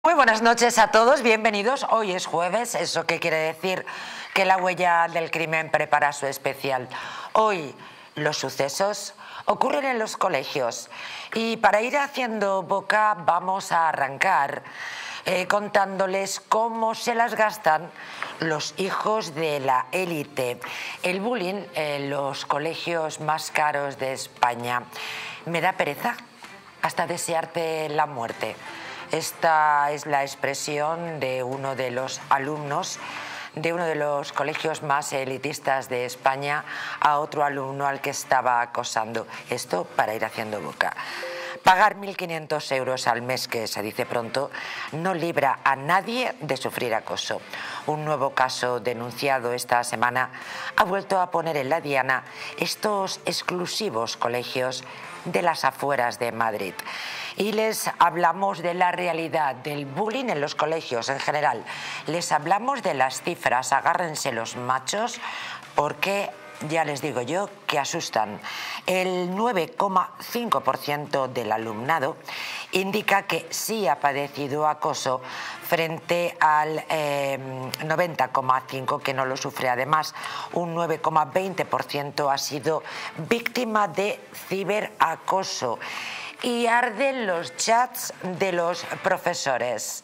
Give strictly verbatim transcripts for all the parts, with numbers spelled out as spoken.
Muy buenas noches a todos, bienvenidos. Hoy es jueves, ¿eso qué quiere decir? Que la huella del crimen prepara su especial. Hoy los sucesos ocurren en los colegios y para ir haciendo boca vamos a arrancar eh, contándoles cómo se las gastan los hijos de la élite. El bullying en los colegios más caros de España. Me da pereza hasta desearte la muerte. Esta es la expresión de uno de los alumnos de uno de los colegios más elitistas de España a otro alumno al que estaba acosando. Esto para ir haciendo boca. Pagar mil quinientos euros al mes, que se dice pronto, no libra a nadie de sufrir acoso. Un nuevo caso denunciado esta semana ha vuelto a poner en la diana estos exclusivos colegios de las afueras de Madrid. Y les hablamos de la realidad del bullying en los colegios en general. Les hablamos de las cifras, agárrense los machos, porque ya les digo yo que asustan. El nueve coma cinco por ciento del alumnado indica que sí ha padecido acoso frente al eh, noventa coma cinco por ciento que no lo sufre. Además, un nueve coma veinte por ciento ha sido víctima de ciberacoso. Y arden los chats de los profesores.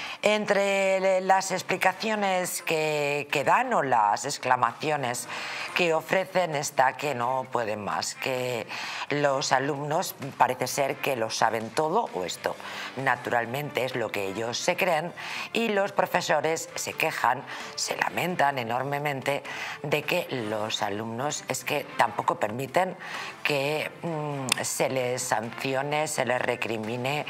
Entre las explicaciones que, que dan o las exclamaciones que ofrecen está que no pueden más, que los alumnos parece ser que lo saben todo, o esto naturalmente es lo que ellos se creen, y los profesores se quejan, se lamentan enormemente de que los alumnos es que tampoco permiten que mmm, se les sancione, se les recrimine,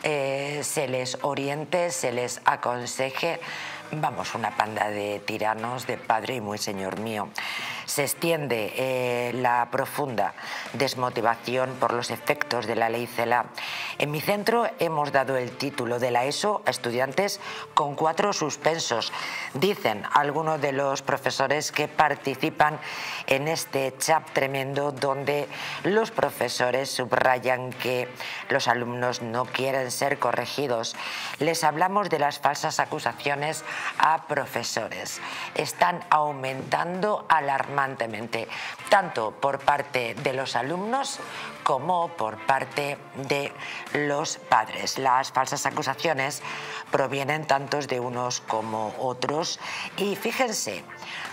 eh, se les oriente, se les aconseje. Vamos, una panda de tiranos de padre y muy señor mío. Se extiende eh, la profunda desmotivación por los efectos de la ley Celaá. En mi centro hemos dado el título de la ESO a estudiantes con cuatro suspensos. Dicen algunos de los profesores que participan en este chat tremendo donde los profesores subrayan que los alumnos no quieren ser corregidos. Les hablamos de las falsas acusaciones a profesores. Están aumentando alarmantemente, tanto por parte de los alumnos como por parte de los padres. Las falsas acusaciones provienen tantos de unos como otros y fíjense,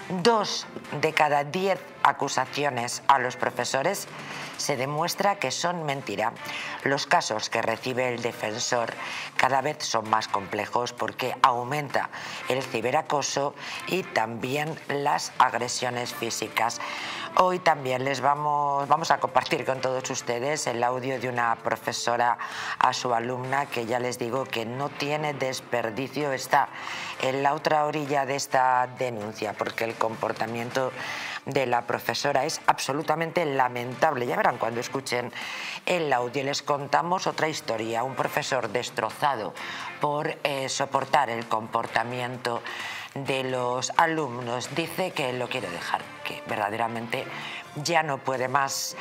dos de cada diez acusaciones a los profesores se demuestra que son mentira. Los casos que recibe el defensor cada vez son más complejos porque aumenta el ciberacoso y también las agresiones físicas. Hoy también les vamos, vamos a compartir con todos ustedes el audio de una profesora a su alumna que ya les digo que no tiene desperdicio, está en la otra orilla de esta denuncia porque el comportamiento de la profesora es absolutamente lamentable. Ya verán cuando escuchen el audio. Les contamos otra historia, un profesor destrozado por eh, soportar el comportamiento de los alumnos. Dice que lo quiere dejar, que verdaderamente ya no puede más.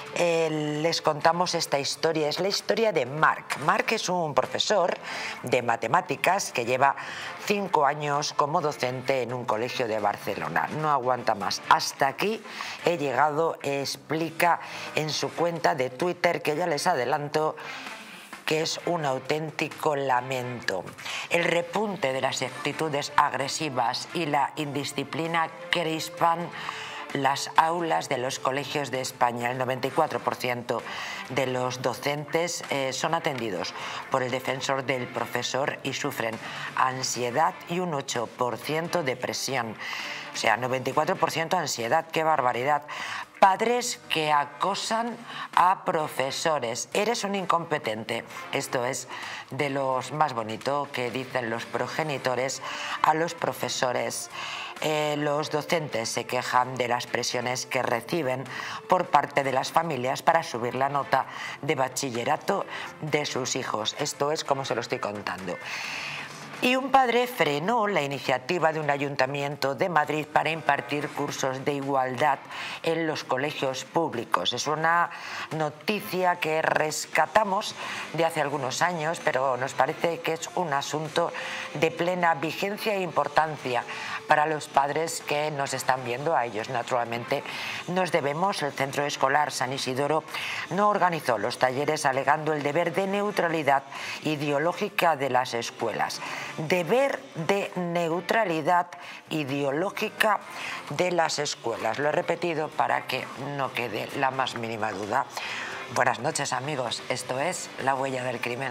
Eh, les contamos esta historia, es la historia de Marc. Marc es un profesor de matemáticas que lleva cinco años como docente en un colegio de Barcelona. No aguanta más. Hasta aquí he llegado, explica en su cuenta de Twitter, que ya les adelanto que es un auténtico lamento. El repunte de las actitudes agresivas y la indisciplina crispan las aulas de los colegios de España. El noventa y cuatro por ciento de los docentes eh, son atendidos por el defensor del profesor y sufren ansiedad y un ocho por ciento depresión. O sea, noventa y cuatro por ciento ansiedad, qué barbaridad. Padres que acosan a profesores. Eres un incompetente. Esto es de los más bonito que dicen los progenitores a los profesores. Eh, los docentes se quejan de las presiones que reciben por parte de las familias para subir la nota de bachillerato de sus hijos. Esto es como se lo estoy contando. Y un padre frenó la iniciativa de un ayuntamiento de Madrid para impartir cursos de igualdad en los colegios públicos. Es una noticia que rescatamos de hace algunos años, pero nos parece que es un asunto de plena vigencia e importancia para los padres que nos están viendo. A ellos, naturalmente, nos debemos. El Centro Escolar San Isidoro no organizó los talleres alegando el deber de neutralidad ideológica de las escuelas. Deber de neutralidad ideológica de las escuelas. Lo he repetido para que no quede la más mínima duda. Buenas noches, amigos. Esto es La Huella del Crimen.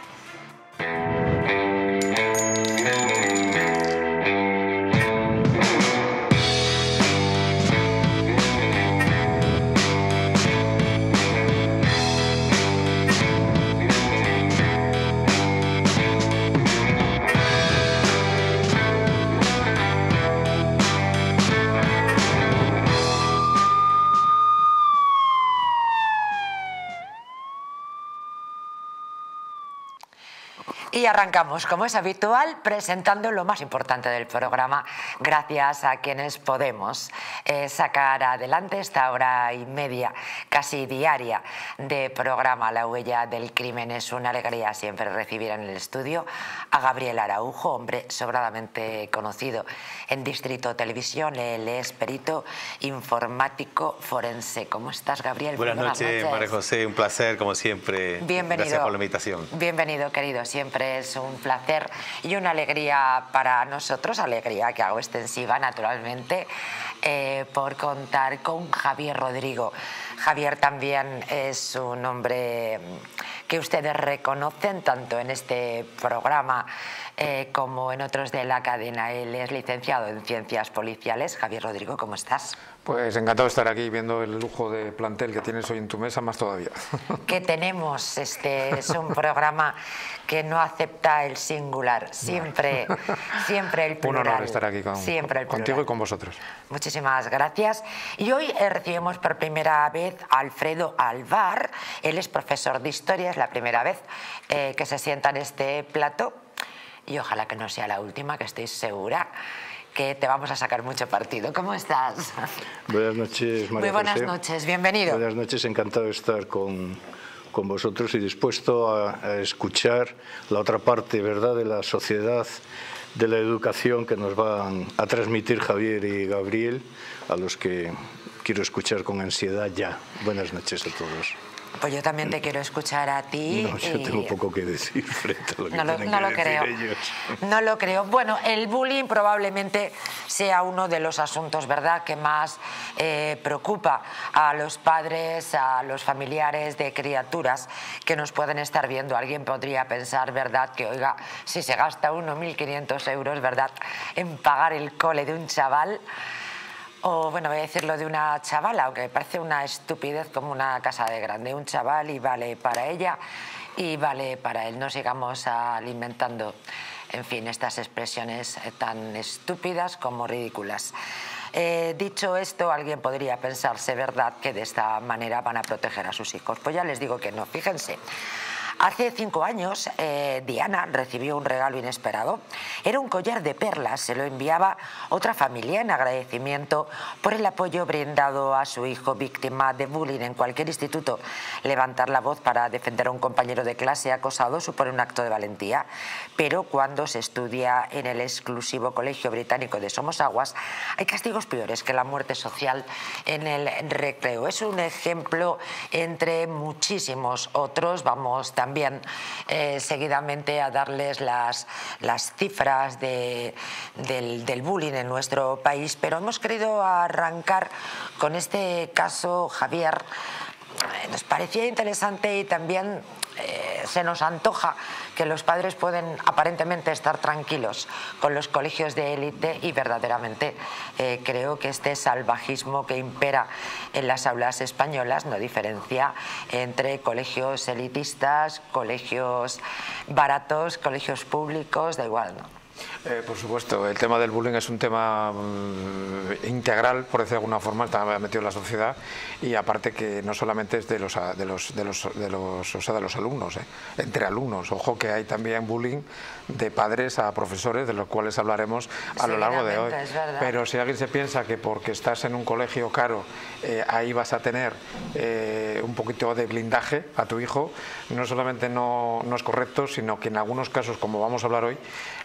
Y arrancamos, como es habitual, presentando lo más importante del programa, gracias a quienes podemos eh, sacar adelante esta hora y media, casi diaria, de programa La Huella del Crimen. Es una alegría siempre recibir en el estudio a Gabriel Araujo, hombre sobradamente conocido en Distrito Televisión. Él es perito informático forense. ¿Cómo estás, Gabriel? Buenas, Buenas noches, noches, María José. Un placer, como siempre. Bienvenido. Gracias por la invitación. Bienvenido, querido. Siempre es un placer y una alegría para nosotros, alegría que hago extensiva, naturalmente, eh, por contar con Javier Rodrigo. Javier también es un hombre que ustedes reconocen tanto en este programa eh, como en otros de la cadena. Él es licenciado en Ciencias Policiales. Javier Rodrigo, ¿cómo estás? Pues encantado de estar aquí viendo el lujo de plantel que tienes hoy en tu mesa, más todavía. Que tenemos, este es un programa que no acepta el singular, siempre, siempre el plural. Un honor estar aquí con, siempre el contigo y con vosotros. Muchísimas gracias. Y hoy eh, recibimos por primera vez a Alfredo Alvar. Él es profesor de Historia, es la primera vez eh, que se sienta en este plató y ojalá que no sea la última, que estoy segura que te vamos a sacar mucho partido. ¿Cómo estás? Buenas noches, María Muy buenas José. noches, bienvenido. Buenas noches, encantado de estar con, con vosotros y dispuesto a, a escuchar la otra parte, ¿verdad?, de la sociedad, de la educación que nos van a transmitir Javier y Gabriel, a los que quiero escuchar con ansiedad ya. Buenas noches a todos. Pues yo también te quiero escuchar a ti. No, yo y... tengo poco que decir frente a lo que no lo, tienen no que lo decir creo. ellos. No lo creo. Bueno, el bullying probablemente sea uno de los asuntos, ¿verdad?, que más eh, preocupa a los padres, a los familiares de criaturas que nos pueden estar viendo. Alguien podría pensar, ¿verdad?, que, oiga, si se gasta uno mil quinientos euros, ¿verdad?, en pagar el cole de un chaval, o bueno, voy a decirlo de una chavala, aunque me parece una estupidez como una casa de grande. Un chaval y vale para ella y vale para él. No sigamos alimentando, en fin, estas expresiones tan estúpidas como ridículas. Eh, dicho esto, alguien podría pensarse, ¿verdad?, que de esta manera van a proteger a sus hijos. Pues ya les digo que no, fíjense. Hace cinco años, eh, Diana recibió un regalo inesperado. Era un collar de perlas, se lo enviaba otra familia en agradecimiento por el apoyo brindado a su hijo víctima de bullying en cualquier instituto. Levantar la voz para defender a un compañero de clase acosado supone un acto de valentía, pero cuando se estudia en el exclusivo Colegio Británico de Somosaguas, hay castigos peores que la muerte social en el recreo. Es un ejemplo entre muchísimos otros. Vamos también También eh, seguidamente a darles las, las cifras de, del, del bullying en nuestro país, pero hemos querido arrancar con este caso, Javier. Nos parecía interesante y también eh, se nos antoja que los padres pueden aparentemente estar tranquilos con los colegios de élite y verdaderamente eh, creo que este salvajismo que impera en las aulas españolas no diferencia entre colegios elitistas, colegios baratos, colegios públicos, da igual, ¿no? Eh, por supuesto, el tema del bullying es un tema um, integral, por decir de alguna forma, está metido en la sociedad, y aparte que no solamente es de los de los de los de los, o sea, de los alumnos, eh, entre alumnos. Ojo que hay también bullying de padres a profesores, de los cuales hablaremos a lo largo de hoy. Pero si alguien se piensa que porque estás en un colegio caro, eh, ahí vas a tener eh, un poquito de blindaje a tu hijo, no solamente no, no es correcto, sino que en algunos casos, como vamos a hablar hoy,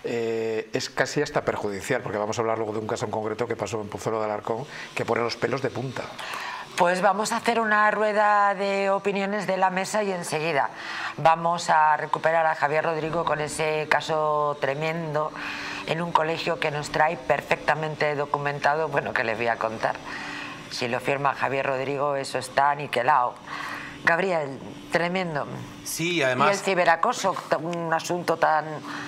eh, es casi hasta perjudicial, porque vamos a hablar luego de un caso en concreto que pasó en Pozuelo de Alarcón, que pone los pelos de punta. Pues vamos a hacer una rueda de opiniones de la mesa y enseguida vamos a recuperar a Javier Rodrigo con ese caso tremendo en un colegio que nos trae perfectamente documentado. Bueno, que les voy a contar. Si lo firma Javier Rodrigo, eso está aniquilado. Gabriel, tremendo. Sí, además... Y el ciberacoso, un asunto tan...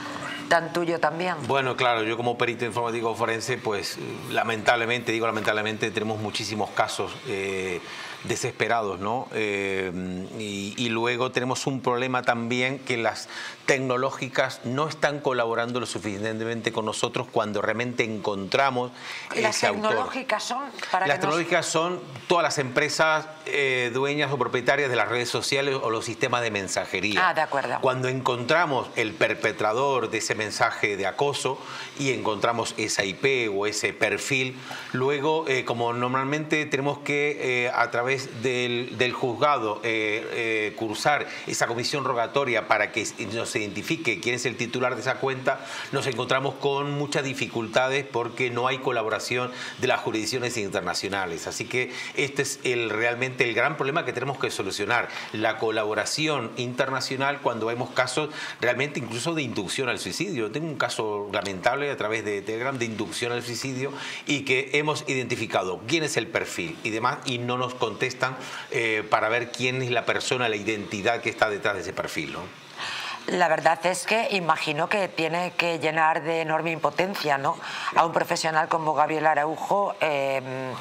tan tuyo también. Bueno, claro, yo como perito informático forense, pues lamentablemente, digo lamentablemente, tenemos muchísimos casos eh, desesperados, ¿no? Eh, y, y luego tenemos un problema también, que las tecnológicas no están colaborando lo suficientemente con nosotros cuando realmente encontramos ¿Las ese autor. ¿Las tecnológicas son? Para las que tecnológicas nos... son todas las empresas eh, dueñas o propietarias de las redes sociales o los sistemas de mensajería. Ah, de acuerdo. Cuando encontramos el perpetrador de ese mensaje de acoso y encontramos esa I P o ese perfil, luego, eh, como normalmente tenemos que, eh, a través del, del juzgado, eh, eh, cursar esa comisión rogatoria para que nos identifique quién es el titular de esa cuenta, nos encontramos con muchas dificultades porque no hay colaboración de las jurisdicciones internacionales. Así que este es el, realmente el gran problema que tenemos que solucionar, la colaboración internacional cuando vemos casos realmente incluso de inducción al suicidio. Tengo un caso lamentable a través de Telegram de inducción al suicidio y que hemos identificado quién es el perfil y demás y no nos contestan eh, para ver quién es la persona, la identidad que está detrás de ese perfil, ¿no? La verdad es que imagino que tiene que llenar de enorme impotencia, ¿no?, a un profesional como Gabriel Araujo, eh,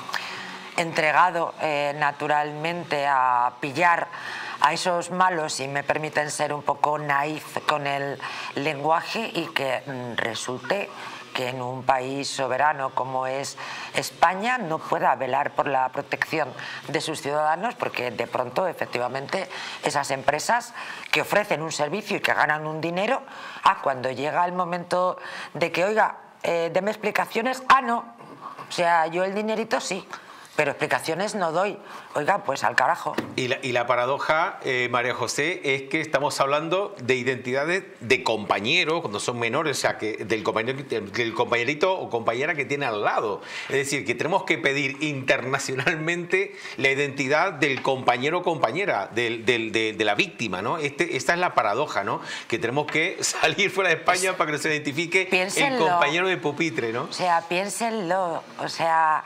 entregado eh, naturalmente a pillar a esos malos, si me permiten ser un poco naif con el lenguaje, y que mm, resulte que en un país soberano como es España no pueda velar por la protección de sus ciudadanos, porque de pronto efectivamente esas empresas que ofrecen un servicio y que ganan un dinero, ah, cuando llega el momento de que, oiga, eh, deme explicaciones, ah, no, o sea, yo el dinerito sí, pero explicaciones no doy. Oiga, pues al carajo. Y la, y la paradoja, eh, María José, es que estamos hablando de identidades de compañeros cuando son menores, o sea, que del, compañero, del compañerito o compañera que tiene al lado. Es decir, que tenemos que pedir internacionalmente la identidad del compañero o compañera, del, del, de, de la víctima, ¿no? Este, esta es la paradoja, ¿no? Que tenemos que salir fuera de España para que se identifique Piénsenlo. El compañero de pupitre, ¿no? O sea, piénsenlo, o sea...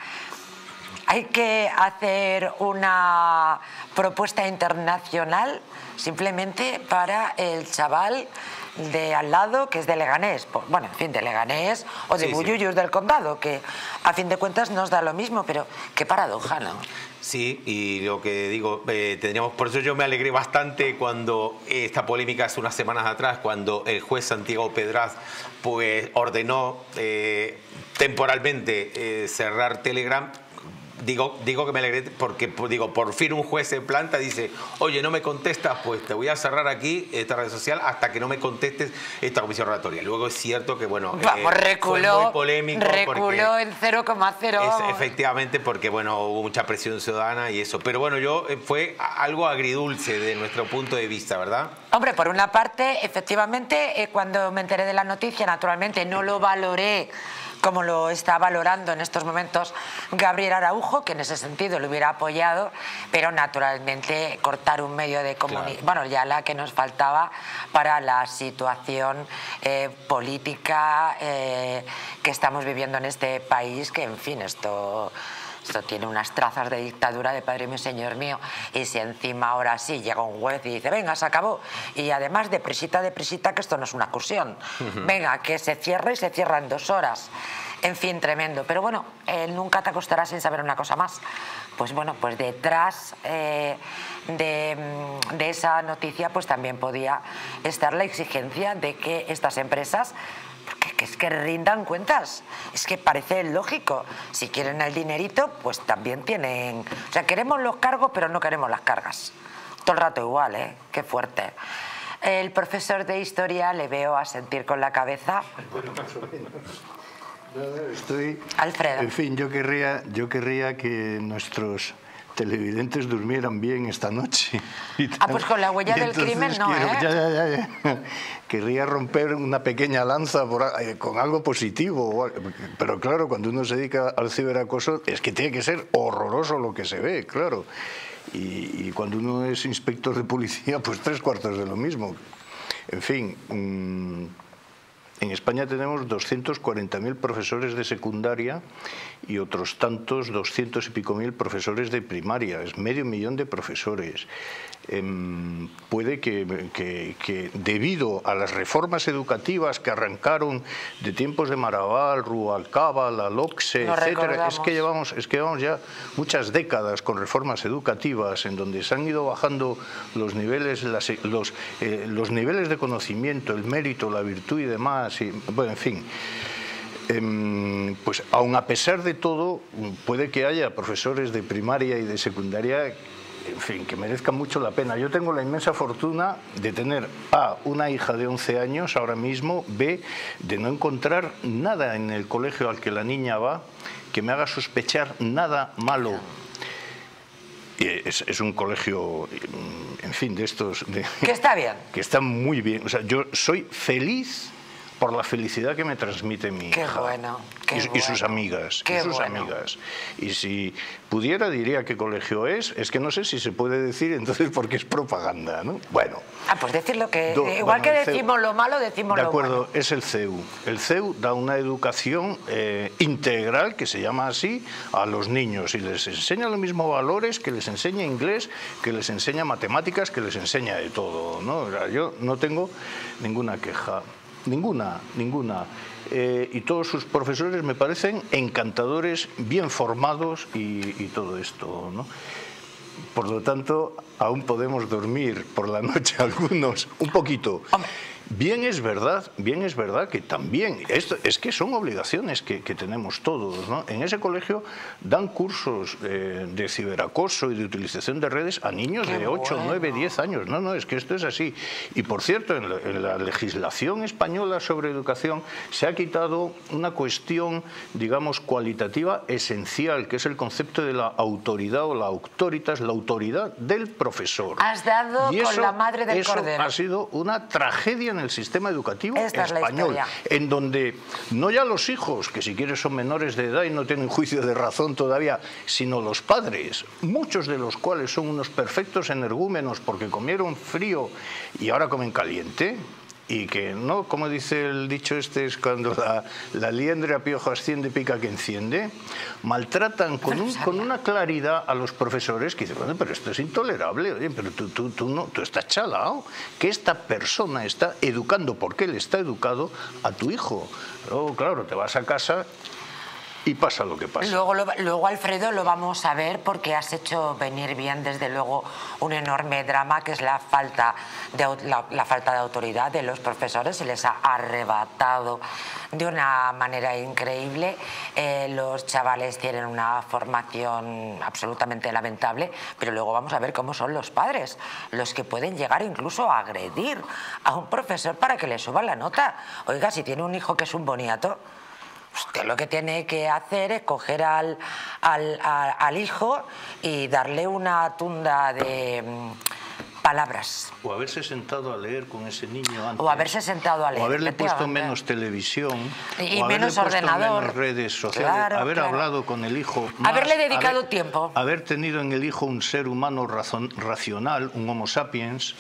Hay que hacer una propuesta internacional simplemente para el chaval de al lado, que es de Leganés, bueno, en fin, de Leganés o de sí, Bullullos, sí, del condado, que a fin de cuentas nos da lo mismo, pero qué paradoja, ¿no? Sí, y lo que digo, eh, tendríamos, por eso yo me alegré bastante cuando esta polémica hace unas semanas atrás, cuando el juez Santiago Pedraz pues ordenó eh, temporalmente eh, cerrar Telegram. Digo, digo que me alegré porque digo, por fin un juez se planta y dice, oye, no me contestas, pues te voy a cerrar aquí esta red social hasta que no me contestes esta comisión rogatoria. Luego es cierto que, bueno, Vamos, eh, reculó, fue muy polémico. Reculó en cero coma cero. Efectivamente, porque, bueno, hubo mucha presión ciudadana y eso. Pero bueno, yo eh, fue algo agridulce de nuestro punto de vista, ¿verdad? Hombre, por una parte, efectivamente, eh, cuando me enteré de la noticia, naturalmente no lo valoré como lo está valorando en estos momentos Gabriel Araujo, que en ese sentido lo hubiera apoyado, pero naturalmente cortar un medio de comunicación, claro, bueno, ya la que nos faltaba para la situación eh, política eh, que estamos viviendo en este país, que en fin, esto... Esto tiene unas trazas de dictadura de padre mío, señor mío, y si encima ahora sí llega un juez y dice, venga, se acabó, y además deprisita, deprisita, que esto no es una excursión, uh-huh. venga, que se cierre y se cierra en dos horas, en fin, tremendo. Pero bueno, eh, nunca te acostarás sin saber una cosa más. Pues bueno, pues detrás eh, de, de esa noticia pues también podía estar la exigencia de que estas empresas, porque que es que rindan cuentas. Es que parece lógico. Si quieren el dinerito, pues también tienen... O sea, queremos los cargos, pero no queremos las cargas. Todo el rato igual, ¿eh? Qué fuerte. El profesor de historia le veo asentir con la cabeza. Bueno, más o menos. No, no, estoy... Alfredo. En fin, yo querría, yo querría que nuestros televidentes durmieran bien esta noche. Ah, pues con la huella del crimen no, quiero, ¿eh? Ya, ya, ya, ya. Querría romper una pequeña lanza por, eh, con algo positivo. Pero claro, cuando uno se dedica al ciberacoso, es que tiene que ser horroroso lo que se ve, claro. Y, y cuando uno es inspector de policía, pues tres cuartos de lo mismo. En fin... Mmm, en España tenemos doscientos cuarenta mil profesores de secundaria y otros tantos, doscientos y pico mil profesores de primaria. Es medio millón de profesores. Eh, puede que, que, que debido a las reformas educativas que arrancaron de tiempos de Maragall, Rubalcaba, la LOCSE, Lo etcétera, recordamos. es que llevamos, es que llevamos ya muchas décadas con reformas educativas en donde se han ido bajando los niveles, las, los, eh, los niveles de conocimiento, el mérito, la virtud y demás. Y, bueno, en fin. Eh, pues aun a pesar de todo, puede que haya profesores de primaria y de secundaria, en fin, que merezcan mucho la pena. Yo tengo la inmensa fortuna de tener A, una hija de once años ahora mismo, B, de no encontrar nada en el colegio al que la niña va que me haga sospechar nada malo. Es, es un colegio, en fin, de estos... De, que está bien. Que está muy bien. O sea, yo soy feliz por la felicidad que me transmite mi Qué hija. bueno, qué y, y bueno. sus amigas. Qué y sus bueno. amigas. Y si pudiera, diría qué colegio es. Es que no sé si se puede decir, entonces, porque es propaganda, ¿no? Bueno. Ah, pues decir lo que... Do, igual bueno, que el decimos C E U, lo malo, decimos de lo acuerdo, bueno. es el C E U. El C E U da una educación eh, integral, que se llama así, a los niños. Y les enseña los mismos valores, que les enseña inglés, que les enseña matemáticas, que les enseña de todo, ¿no? O sea, yo no tengo ninguna queja. Ninguna, ninguna. Eh, y todos sus profesores me parecen encantadores, bien formados y, y todo esto, ¿no? Por lo tanto, aún podemos dormir por la noche algunos, un poquito. Hombre. Bien es verdad, bien es verdad que también, esto, es que son obligaciones que, que tenemos todos, ¿no? En ese colegio dan cursos eh, de ciberacoso y de utilización de redes a niños Qué de ocho, bueno. nueve, diez años. No, no, es que esto es así. Y por cierto, en la, en la legislación española sobre educación se ha quitado una cuestión, digamos, cualitativa esencial, que es el concepto de la autoridad o la autoritas, la autoridad del profesor. Has dado Y con eso- la madre del eso cordero. ha sido una tragedia en el sistema educativo Esta es la español, historia. en donde no ya los hijos, que si quieres son menores de edad y no tienen juicio de razón todavía, sino los padres, muchos de los cuales son unos perfectos energúmenos porque comieron frío y ahora comen caliente. Y que no, como dice el dicho este, es cuando la, la liendre a piojo asciende, pica que enciende, maltratan con, un, con una claridad a los profesores que dicen, bueno, pero esto es intolerable, oye, pero tú, tú, tú, no, tú estás chalao, que esta persona está educando, porque él está educado, a tu hijo. Luego, claro, te vas a casa y pasa lo que pasa. Luego, lo- luego, Alfredo, lo vamos a ver porque has hecho venir bien, desde luego, un enorme drama que es la falta de, au- la, la falta de autoridad de los profesores. Se les ha arrebatado de una manera increíble. Eh, los chavales tienen una formación absolutamente lamentable, pero luego vamos a ver cómo son los padres, los que pueden llegar incluso a agredir a un profesor para que le suban la nota. Oiga, si tiene un hijo que es un boniato, usted lo que tiene que hacer es coger al, al, a- al hijo y darle una tunda de mm, palabras. O haberse sentado a leer con ese niño antes. O haberse sentado a leer, O haberle puesto efectivamente. menos televisión. Y o haberle menos puesto ordenador. menos redes sociales. Claro, haber claro. hablado con el hijo más, Haberle dedicado haber- tiempo. Haber tenido en el hijo un ser humano razon- racional, un homo sapiens.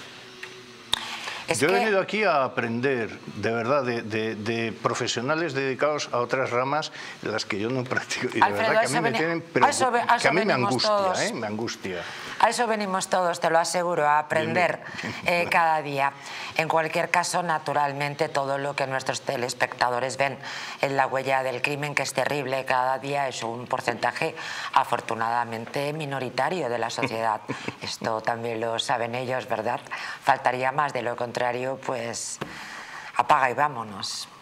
Es Yo he que- venido aquí a aprender, de verdad, de, de- de profesionales dedicados a otras ramas, de las que yo no practico. Y de Alfredo, verdad a que a eso mí me veni- tienen a eso ve- a preocup- que eso a mí me venimos angustia, todos. ¿eh? Me angustia. A eso venimos todos, te lo aseguro, a aprender Bien, bien. eh, cada día. En cualquier caso, naturalmente, todo lo que nuestros telespectadores ven en La huella del crimen, que es terrible cada día, es un porcentaje afortunadamente minoritario de la sociedad. Esto también lo saben ellos, ¿verdad? Faltaría más, de lo contrario, pues apaga y vámonos.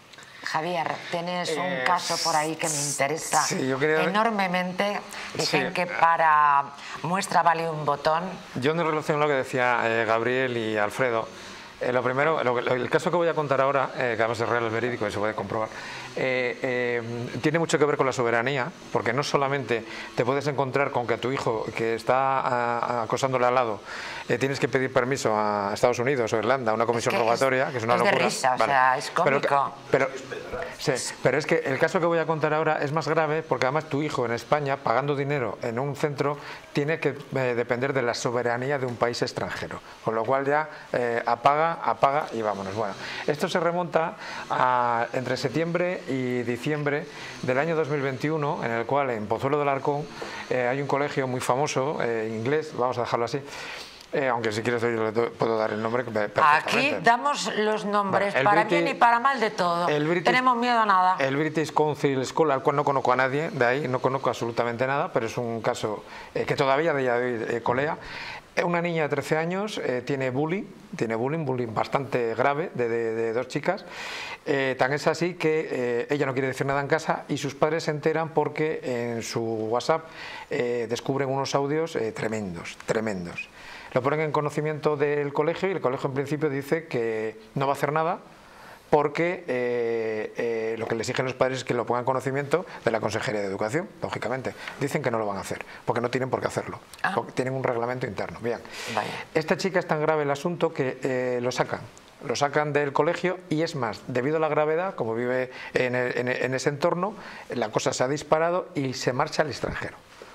Javier, tienes un Eh, caso por ahí que me interesa sí, yo quería- enormemente. Dicen Sí. que para muestra vale un botón. Yo en relación a lo que decía eh, Gabriel y Alfredo, eh, lo primero, lo, lo- el caso que voy a contar ahora, eh, que además es real, es verídico y se puede comprobar, eh, eh, tiene mucho que ver con la soberanía, porque no solamente te puedes encontrar con que a tu hijo que está a- a- acosándole al lado eh, tienes que pedir permiso a Estados Unidos o Irlanda, a una comisión que es- rogatoria, que es una es de locura. risa, o sea, es Pero- cómico. Pero, sí, pero es que el caso que voy a contar ahora es más grave porque además tu hijo en España, pagando dinero en un centro, tiene que eh, depender de la soberanía de un país extranjero. Con lo cual ya eh, apaga, apaga y vámonos. Bueno, esto se remonta a entre septiembre y diciembre del año dos mil veintiuno, en el cual en Pozuelo del Arcón eh, hay un colegio muy famoso, eh, inglés, vamos a dejarlo así. Eh, aunque si quieres yo le doy- puedo dar el nombre perfectamente. Aquí damos los nombres, Vale, el para Briti- bien y para mal de todo. el British- Tenemos miedo a nada. El British Council School, al cual no conozco a nadie, de ahí no conozco absolutamente nada, pero es un caso eh, que todavía de día de hoy eh, colea. Eh, Una niña de trece años eh, tiene bullying, tiene bullying, bullying bastante grave de, de- de dos chicas. Eh, tan es así que eh, ella no quiere decir nada en casa y sus padres se enteran porque en su WhatsApp eh, descubren unos audios eh, tremendos, tremendos. Lo ponen en conocimiento del colegio y el colegio en principio dice que no va a hacer nada porque eh, eh, lo que les exigen los padres es que lo pongan en conocimiento de la Consejería de Educación, lógicamente. Dicen que no lo van a hacer, porque no tienen por qué hacerlo, Ah. porque tienen un reglamento interno. Bien. Vaya. Esta chica es tan grave el asunto que eh, lo sacan. Lo sacan del colegio y es más, debido a la gravedad, como vive en, el- en- en ese entorno, la cosa se ha disparado y se marcha al extranjero.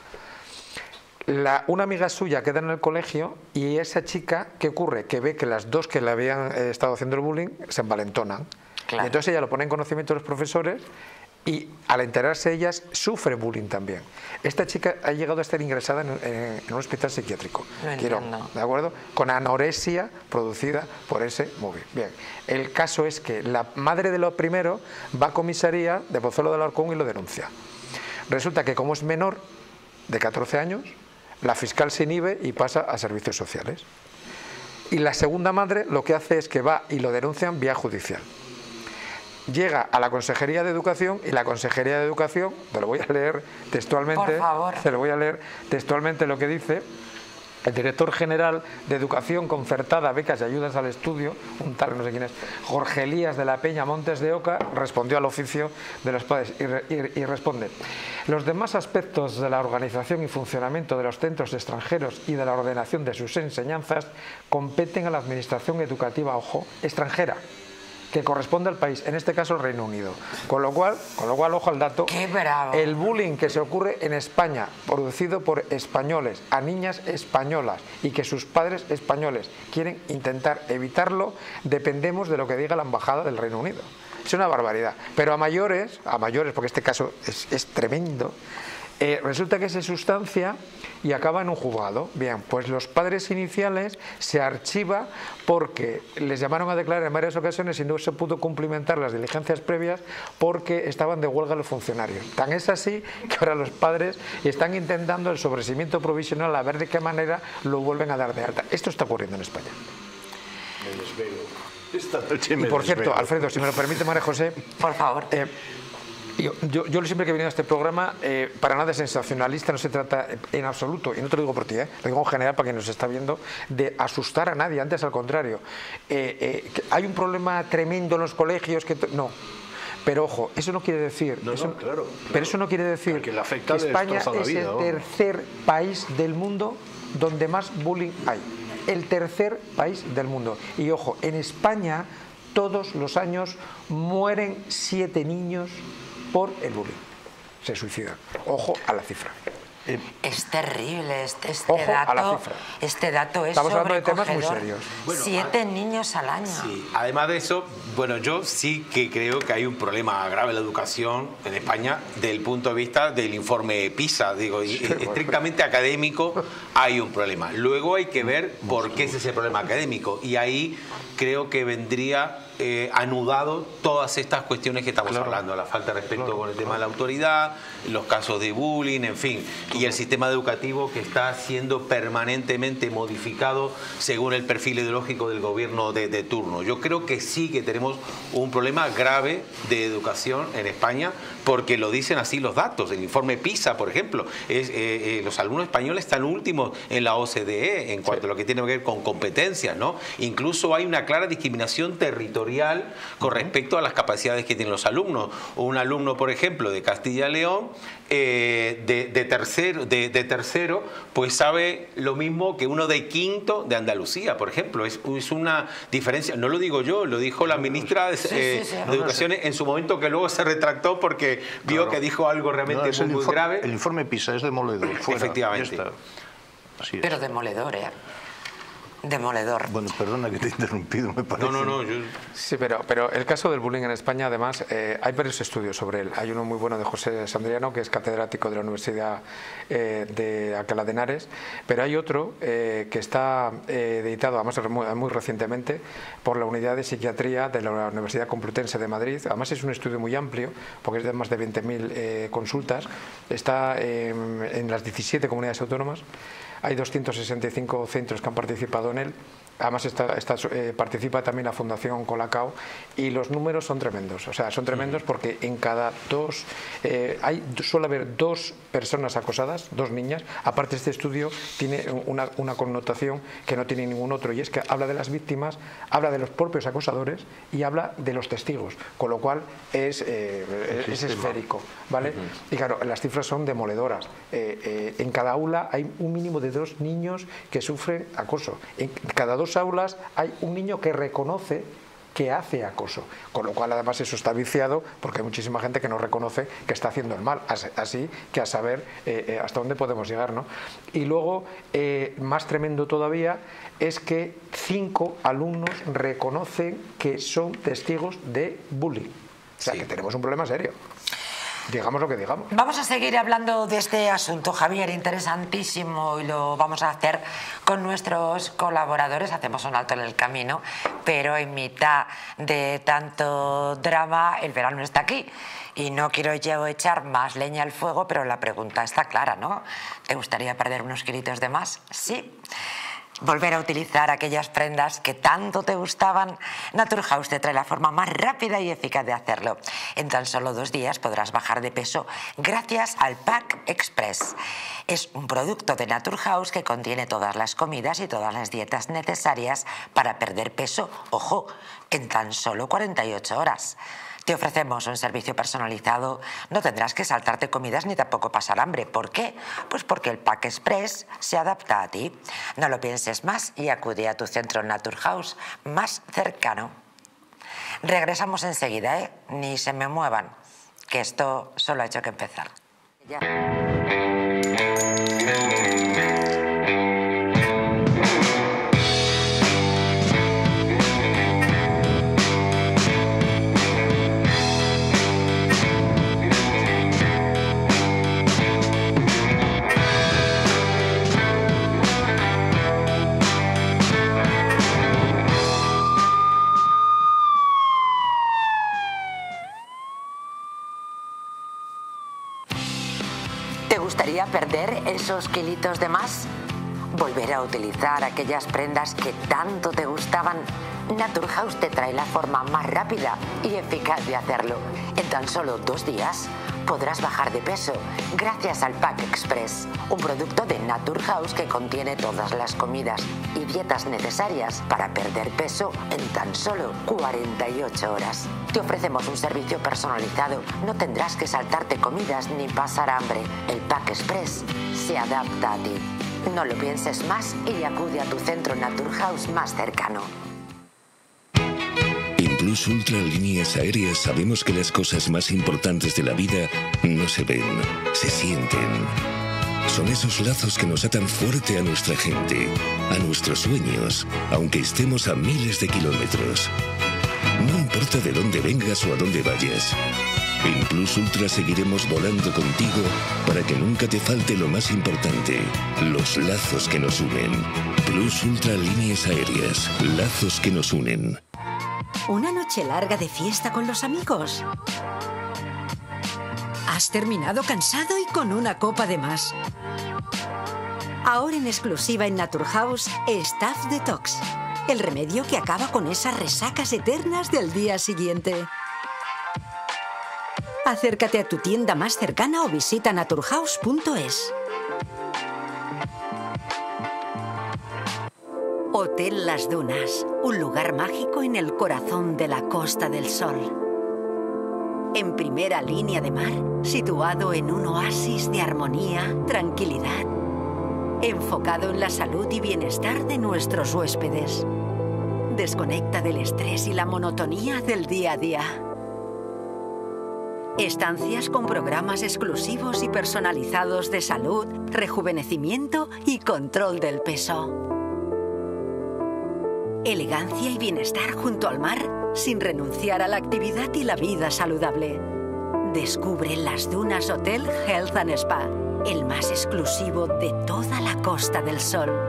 La- una amiga suya queda en el colegio y esa chica, ¿qué ocurre? Que ve que las dos que le habían eh, estado haciendo el bullying se envalentonan. Claro. Y entonces ella lo pone en conocimiento de los profesores y al enterarse ellas sufre bullying también. Esta chica ha llegado a estar ingresada en, en- en un hospital psiquiátrico. Lo Quiero- entiendo. ¿de acuerdo? Con anorexia producida por ese móvil. Bien, el caso es que la madre de lo primero va a comisaría de Pozuelo del Arcón y lo denuncia. Resulta que como es menor de catorce años, la fiscal se inhibe y pasa a servicios sociales. Y la segunda madre lo que hace es que va y lo denuncian vía judicial. Llega a la Consejería de Educación y la Consejería de Educación, te lo voy a leer textualmente, Por favor. te lo voy a leer textualmente lo que dice. El director general de Educación Concertada, Becas y Ayudas al Estudio, un tal, no sé quién es, Jorge Elías de la Peña Montes de Oca, respondió al oficio de los padres y, re- y- y responde: los demás aspectos de la organización y funcionamiento de los centros extranjeros y de la ordenación de sus enseñanzas competen a la Administración Educativa, ojo, extranjera, que corresponde al país, en este caso el Reino Unido. Con lo cual, con lo cual ojo al dato, ¡Qué bravo! el bullying que se ocurre en España, producido por españoles, a niñas españolas y que sus padres españoles quieren intentar evitarlo, dependemos de lo que diga la Embajada del Reino Unido. Es una barbaridad. Pero a mayores, a mayores, porque este caso es, es tremendo, eh, resulta que se sustancia y acaba en un juzgado. Bien, pues los padres iniciales se archiva porque les llamaron a declarar en varias ocasiones y no se pudo cumplimentar las diligencias previas porque estaban de huelga los funcionarios. Tan es así que ahora los padres están intentando el sobreseimiento provisional a ver de qué manera lo vuelven a dar de alta. Esto está ocurriendo en España. Me desvelo. Esta noche Y me por cierto, desvelo. Alfredo, si me lo permite, María José, Por favor. Eh, yo, yo, yo siempre que he venido a este programa, eh, para nada es sensacionalista, no se trata en absoluto, y no te lo digo por ti, eh, lo digo en general para quien nos está viendo, de asustar a nadie, antes al contrario. Eh, eh, que hay un problema tremendo en los colegios, que no. Pero ojo, eso no quiere decir, No, no, eso, claro, pero claro. eso no quiere decir Al que le afecta que le España destroza la es vida, el vamos. tercer país del mundo donde más bullying hay. El tercer país del mundo. Y ojo, en España todos los años mueren siete niños por el bullying. Se suicidan. Ojo a la cifra. Eh, Es terrible este, este Ojo a la dato. cifra. Este dato es Estamos hablando de temas muy sobrecogedor. serios. Bueno, Siete niños al año. Sí, además de eso, bueno, yo sí que creo que hay un problema grave en la educación en España desde el punto de vista del informe PISA, digo, y- estrictamente académico hay un problema. Luego hay que ver por qué es ese problema académico y ahí creo que vendría eh, anudado todas estas cuestiones que estamos claro. hablando, la falta de respeto claro, con el tema claro. de la autoridad, los casos de bullying, en fin, y el sistema educativo que está siendo permanentemente modificado según el perfil ideológico del gobierno de, de turno. Yo creo que sí que tenemos un problema grave de educación en España, porque lo dicen así los datos. El informe PISA, por ejemplo, es, eh, eh, los alumnos españoles están últimos en la O C D E en cuanto sí. a lo que tiene que ver con competencias, ¿no? Incluso hay una clara discriminación territorial con uh-huh. respecto a las capacidades que tienen los alumnos. Un alumno, por ejemplo, de Castilla y León, eh, de, de, tercero, de, de tercero, pues sabe lo mismo que uno de quinto de Andalucía, por ejemplo. Es, es una diferencia, no lo digo yo, lo dijo la ministra de, sí, eh, sí, sí, de Educación en su momento, que luego se retractó porque vio claro. que dijo algo realmente no, muy, muy informe, grave. El informe PISA es demoledor. Fuera, efectivamente. Así es. Pero demoledor, ¿eh? Demoledor. Bueno, perdona que te he interrumpido, me parece. No, no, no. Yo... Sí, pero, pero el caso del bullying en España, además, eh, hay varios estudios sobre él. Hay uno muy bueno de José Sandriano, que es catedrático de la Universidad eh, de Alcalá de Henares, pero hay otro eh, que está eh, editado, además muy, muy recientemente, por la Unidad de Psiquiatría de la Universidad Complutense de Madrid. Además es un estudio muy amplio, porque es de más de veinte mil eh, consultas. Está eh, en las diecisiete comunidades autónomas. Hay doscientos sesenta y cinco centros que han participado en él. Además está, está, eh, participa también la Fundación Colacao, y los números son tremendos. O sea, son tremendos porque en cada dos, eh, hay, suele haber dos personas acosadas, dos niñas. Aparte, este estudio tiene una, una connotación que no tiene ningún otro, y es que habla de las víctimas, habla de los propios acosadores y habla de los testigos, con lo cual es, eh, es esférico, ¿vale? Uh-huh. Y claro, las cifras son demoledoras. Eh, eh, en cada aula hay un mínimo de dos niños que sufren acoso. En cada dos aulas hay un niño que reconoce que hace acoso, con lo cual además eso está viciado, porque hay muchísima gente que no reconoce que está haciendo el mal, así que a saber eh, hasta dónde podemos llegar, ¿no? Y luego, eh, más tremendo todavía, es que cinco alumnos reconocen que son testigos de bullying. O sea, sí. que tenemos un problema serio. Digamos lo que digamos. Vamos a seguir hablando de este asunto, Javier, interesantísimo, y lo vamos a hacer con nuestros colaboradores. Hacemos un alto en el camino, pero en mitad de tanto drama el verano está aquí. Y no quiero yo echar más leña al fuego, pero la pregunta está clara, ¿no? ¿Te gustaría perder unos kilitos de más? Sí. Volver a utilizar aquellas prendas que tanto te gustaban. Naturhaus te trae la forma más rápida y eficaz de hacerlo. En tan solo dos días podrás bajar de peso gracias al Pack Express. Es un producto de Naturhaus que contiene todas las comidas y todas las dietas necesarias para perder peso, ojo, en tan solo cuarenta y ocho horas. Te ofrecemos un servicio personalizado, no tendrás que saltarte comidas ni tampoco pasar hambre. ¿Por qué? Pues porque el Pack Express se adapta a ti. No lo pienses más y acude a tu centro Naturhaus más cercano. Regresamos enseguida, ¿eh? Ni se me muevan, que esto solo ha hecho que empezar. Ya. ¿Te gustaría perder esos kilitos de más? ¿Volver a utilizar aquellas prendas que tanto te gustaban? Naturhaus te trae la forma más rápida y eficaz de hacerlo. En tan solo dos días podrás bajar de peso gracias al Pack Express, un producto de Naturhaus que contiene todas las comidas y dietas necesarias para perder peso en tan solo cuarenta y ocho horas. Te ofrecemos un servicio personalizado, no tendrás que saltarte comidas ni pasar hambre. El Pack Express se adapta a ti. No lo pienses más y acude a tu centro Naturhaus más cercano. En Plus Ultra Líneas Aéreas sabemos que las cosas más importantes de la vida no se ven, se sienten. Son esos lazos que nos atan fuerte a nuestra gente, a nuestros sueños, aunque estemos a miles de kilómetros. No importa de dónde vengas o a dónde vayas. En Plus Ultra seguiremos volando contigo para que nunca te falte lo más importante, los lazos que nos unen. Plus Ultra Líneas Aéreas, lazos que nos unen. ¿Una noche larga de fiesta con los amigos? ¿Has terminado cansado y con una copa de más? Ahora en exclusiva en Naturhaus, Staff Detox. El remedio que acaba con esas resacas eternas del día siguiente. Acércate a tu tienda más cercana o visita naturhaus punto es. Hotel Las Dunas, un lugar mágico en el corazón de la Costa del Sol. En primera línea de mar, situado en un oasis de armonía, tranquilidad, enfocado en la salud y bienestar de nuestros huéspedes. Desconecta del estrés y la monotonía del día a día. Estancias con programas exclusivos y personalizados de salud, rejuvenecimiento y control del peso. Elegancia y bienestar junto al mar, sin renunciar a la actividad y la vida saludable. Descubre Las Dunas Hotel Health and Spa, el más exclusivo de toda la Costa del Sol.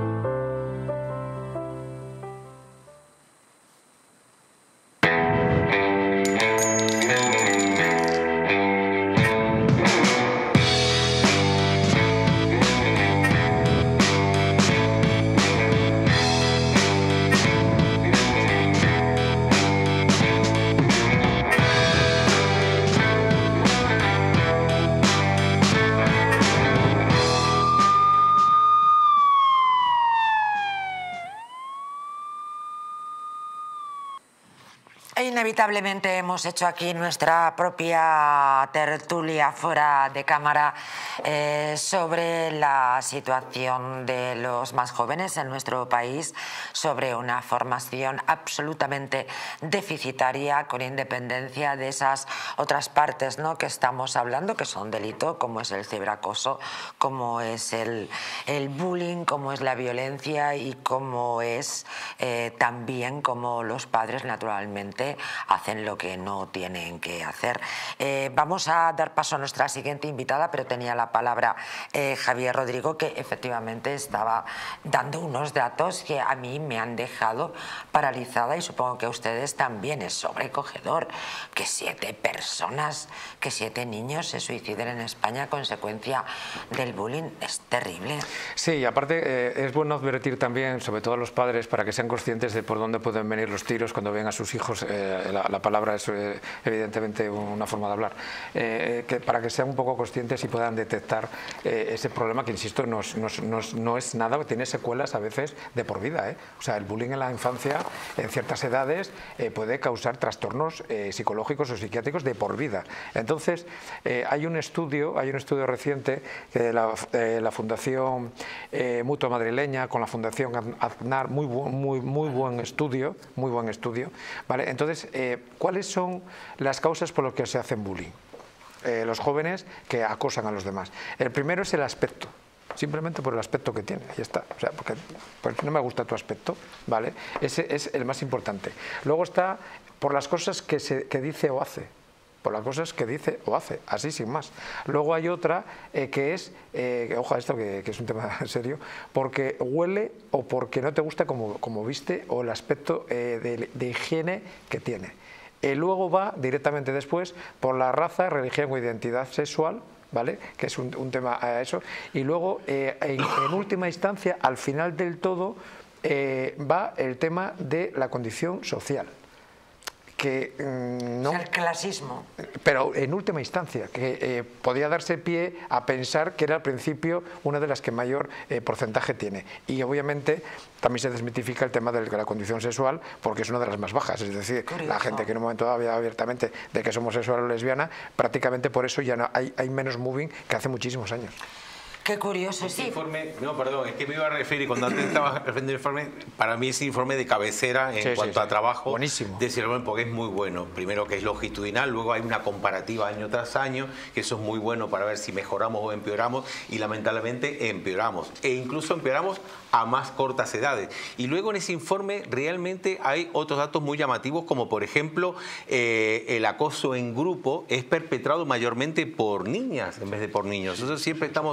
Inevitablemente hemos hecho aquí nuestra propia tertulia fuera de cámara eh, sobre la situación de los más jóvenes en nuestro país, sobre una formación absolutamente deficitaria con independencia de esas otras partes, ¿no?, que estamos hablando, que son delito, como es el ciberacoso, como es el, el bullying, como es la violencia y como es eh, también como los padres naturalmente hacen lo que no tienen que hacer. Eh, vamos a dar paso a nuestra siguiente invitada, pero tenía la palabra eh, Javier Rodrigo, que efectivamente estaba dando unos datos que a mí me han dejado paralizada y supongo que a ustedes también. Es sobrecogedor que siete personas, que siete niños se suiciden en España a consecuencia del bullying. Es terrible. Sí, y aparte eh, es bueno advertir también, sobre todo a los padres, para que sean conscientes de por dónde pueden venir los tiros cuando ven a sus hijos. Eh, la, la palabra es eh, evidentemente una forma de hablar. Eh, que para que sean un poco conscientes y puedan detectar eh, ese problema que, insisto, no es, no, es, no, es, no es nada, tiene secuelas a veces de por vida. ¿eh? O sea, el bullying en la infancia, en ciertas edades, eh, puede causar trastornos eh, psicológicos o psiquiátricos de por vida. Entonces, eh, hay un estudio, hay un estudio reciente que la, eh, la Fundación eh, Mutua Madrileña con la Fundación Aznar, muy, muy, muy buen estudio, muy buen estudio, ¿vale? Entonces, eh, ¿cuáles son las causas por las que se hacen bullying? Eh, los jóvenes que acosan a los demás. El primero es el aspecto. Simplemente por el aspecto que tiene, ahí está. O sea, porque, porque no me gusta tu aspecto, ¿vale? Ese es el más importante. Luego está por las cosas que, se, que dice o hace. Por las cosas que dice o hace, así sin más. Luego hay otra eh, que es, eh, ojo a esto que, que es un tema serio, porque huele o porque no te gusta como, como viste o el aspecto eh, de, de higiene que tiene. Eh, luego va directamente después por la raza, religión o identidad sexual, ¿vale? Que es un, un tema a eso. Y luego, eh, en, en última instancia, al final del todo, eh, va el tema de la condición social. Que mm, no, es el clasismo. Pero en última instancia, que eh, podría darse pie a pensar que era al principio una de las que mayor eh, porcentaje tiene. Y obviamente también se desmitifica el tema de la condición sexual porque es una de las más bajas. Es decir, curioso. La gente que en un momento había abiertamente de que es homosexual o lesbiana, prácticamente por eso ya no, hay, hay menos moving que hace muchísimos años. Qué curioso, este sí. Informe, no, perdón, es que me iba a referir, cuando antes estaba refiriendo el informe, para mí es informe de cabecera en sí, cuanto sí, a sí. trabajo. Buenísimo. De Silvano, porque es muy bueno. Primero que es longitudinal, luego hay una comparativa año tras año, que eso es muy bueno para ver si mejoramos o empeoramos, y lamentablemente empeoramos. E incluso empeoramos a más cortas edades. Y luego en ese informe realmente hay otros datos muy llamativos, como por ejemplo, eh, el acoso en grupo es perpetrado mayormente por niñas en vez de por niños. Entonces siempre estamos pensando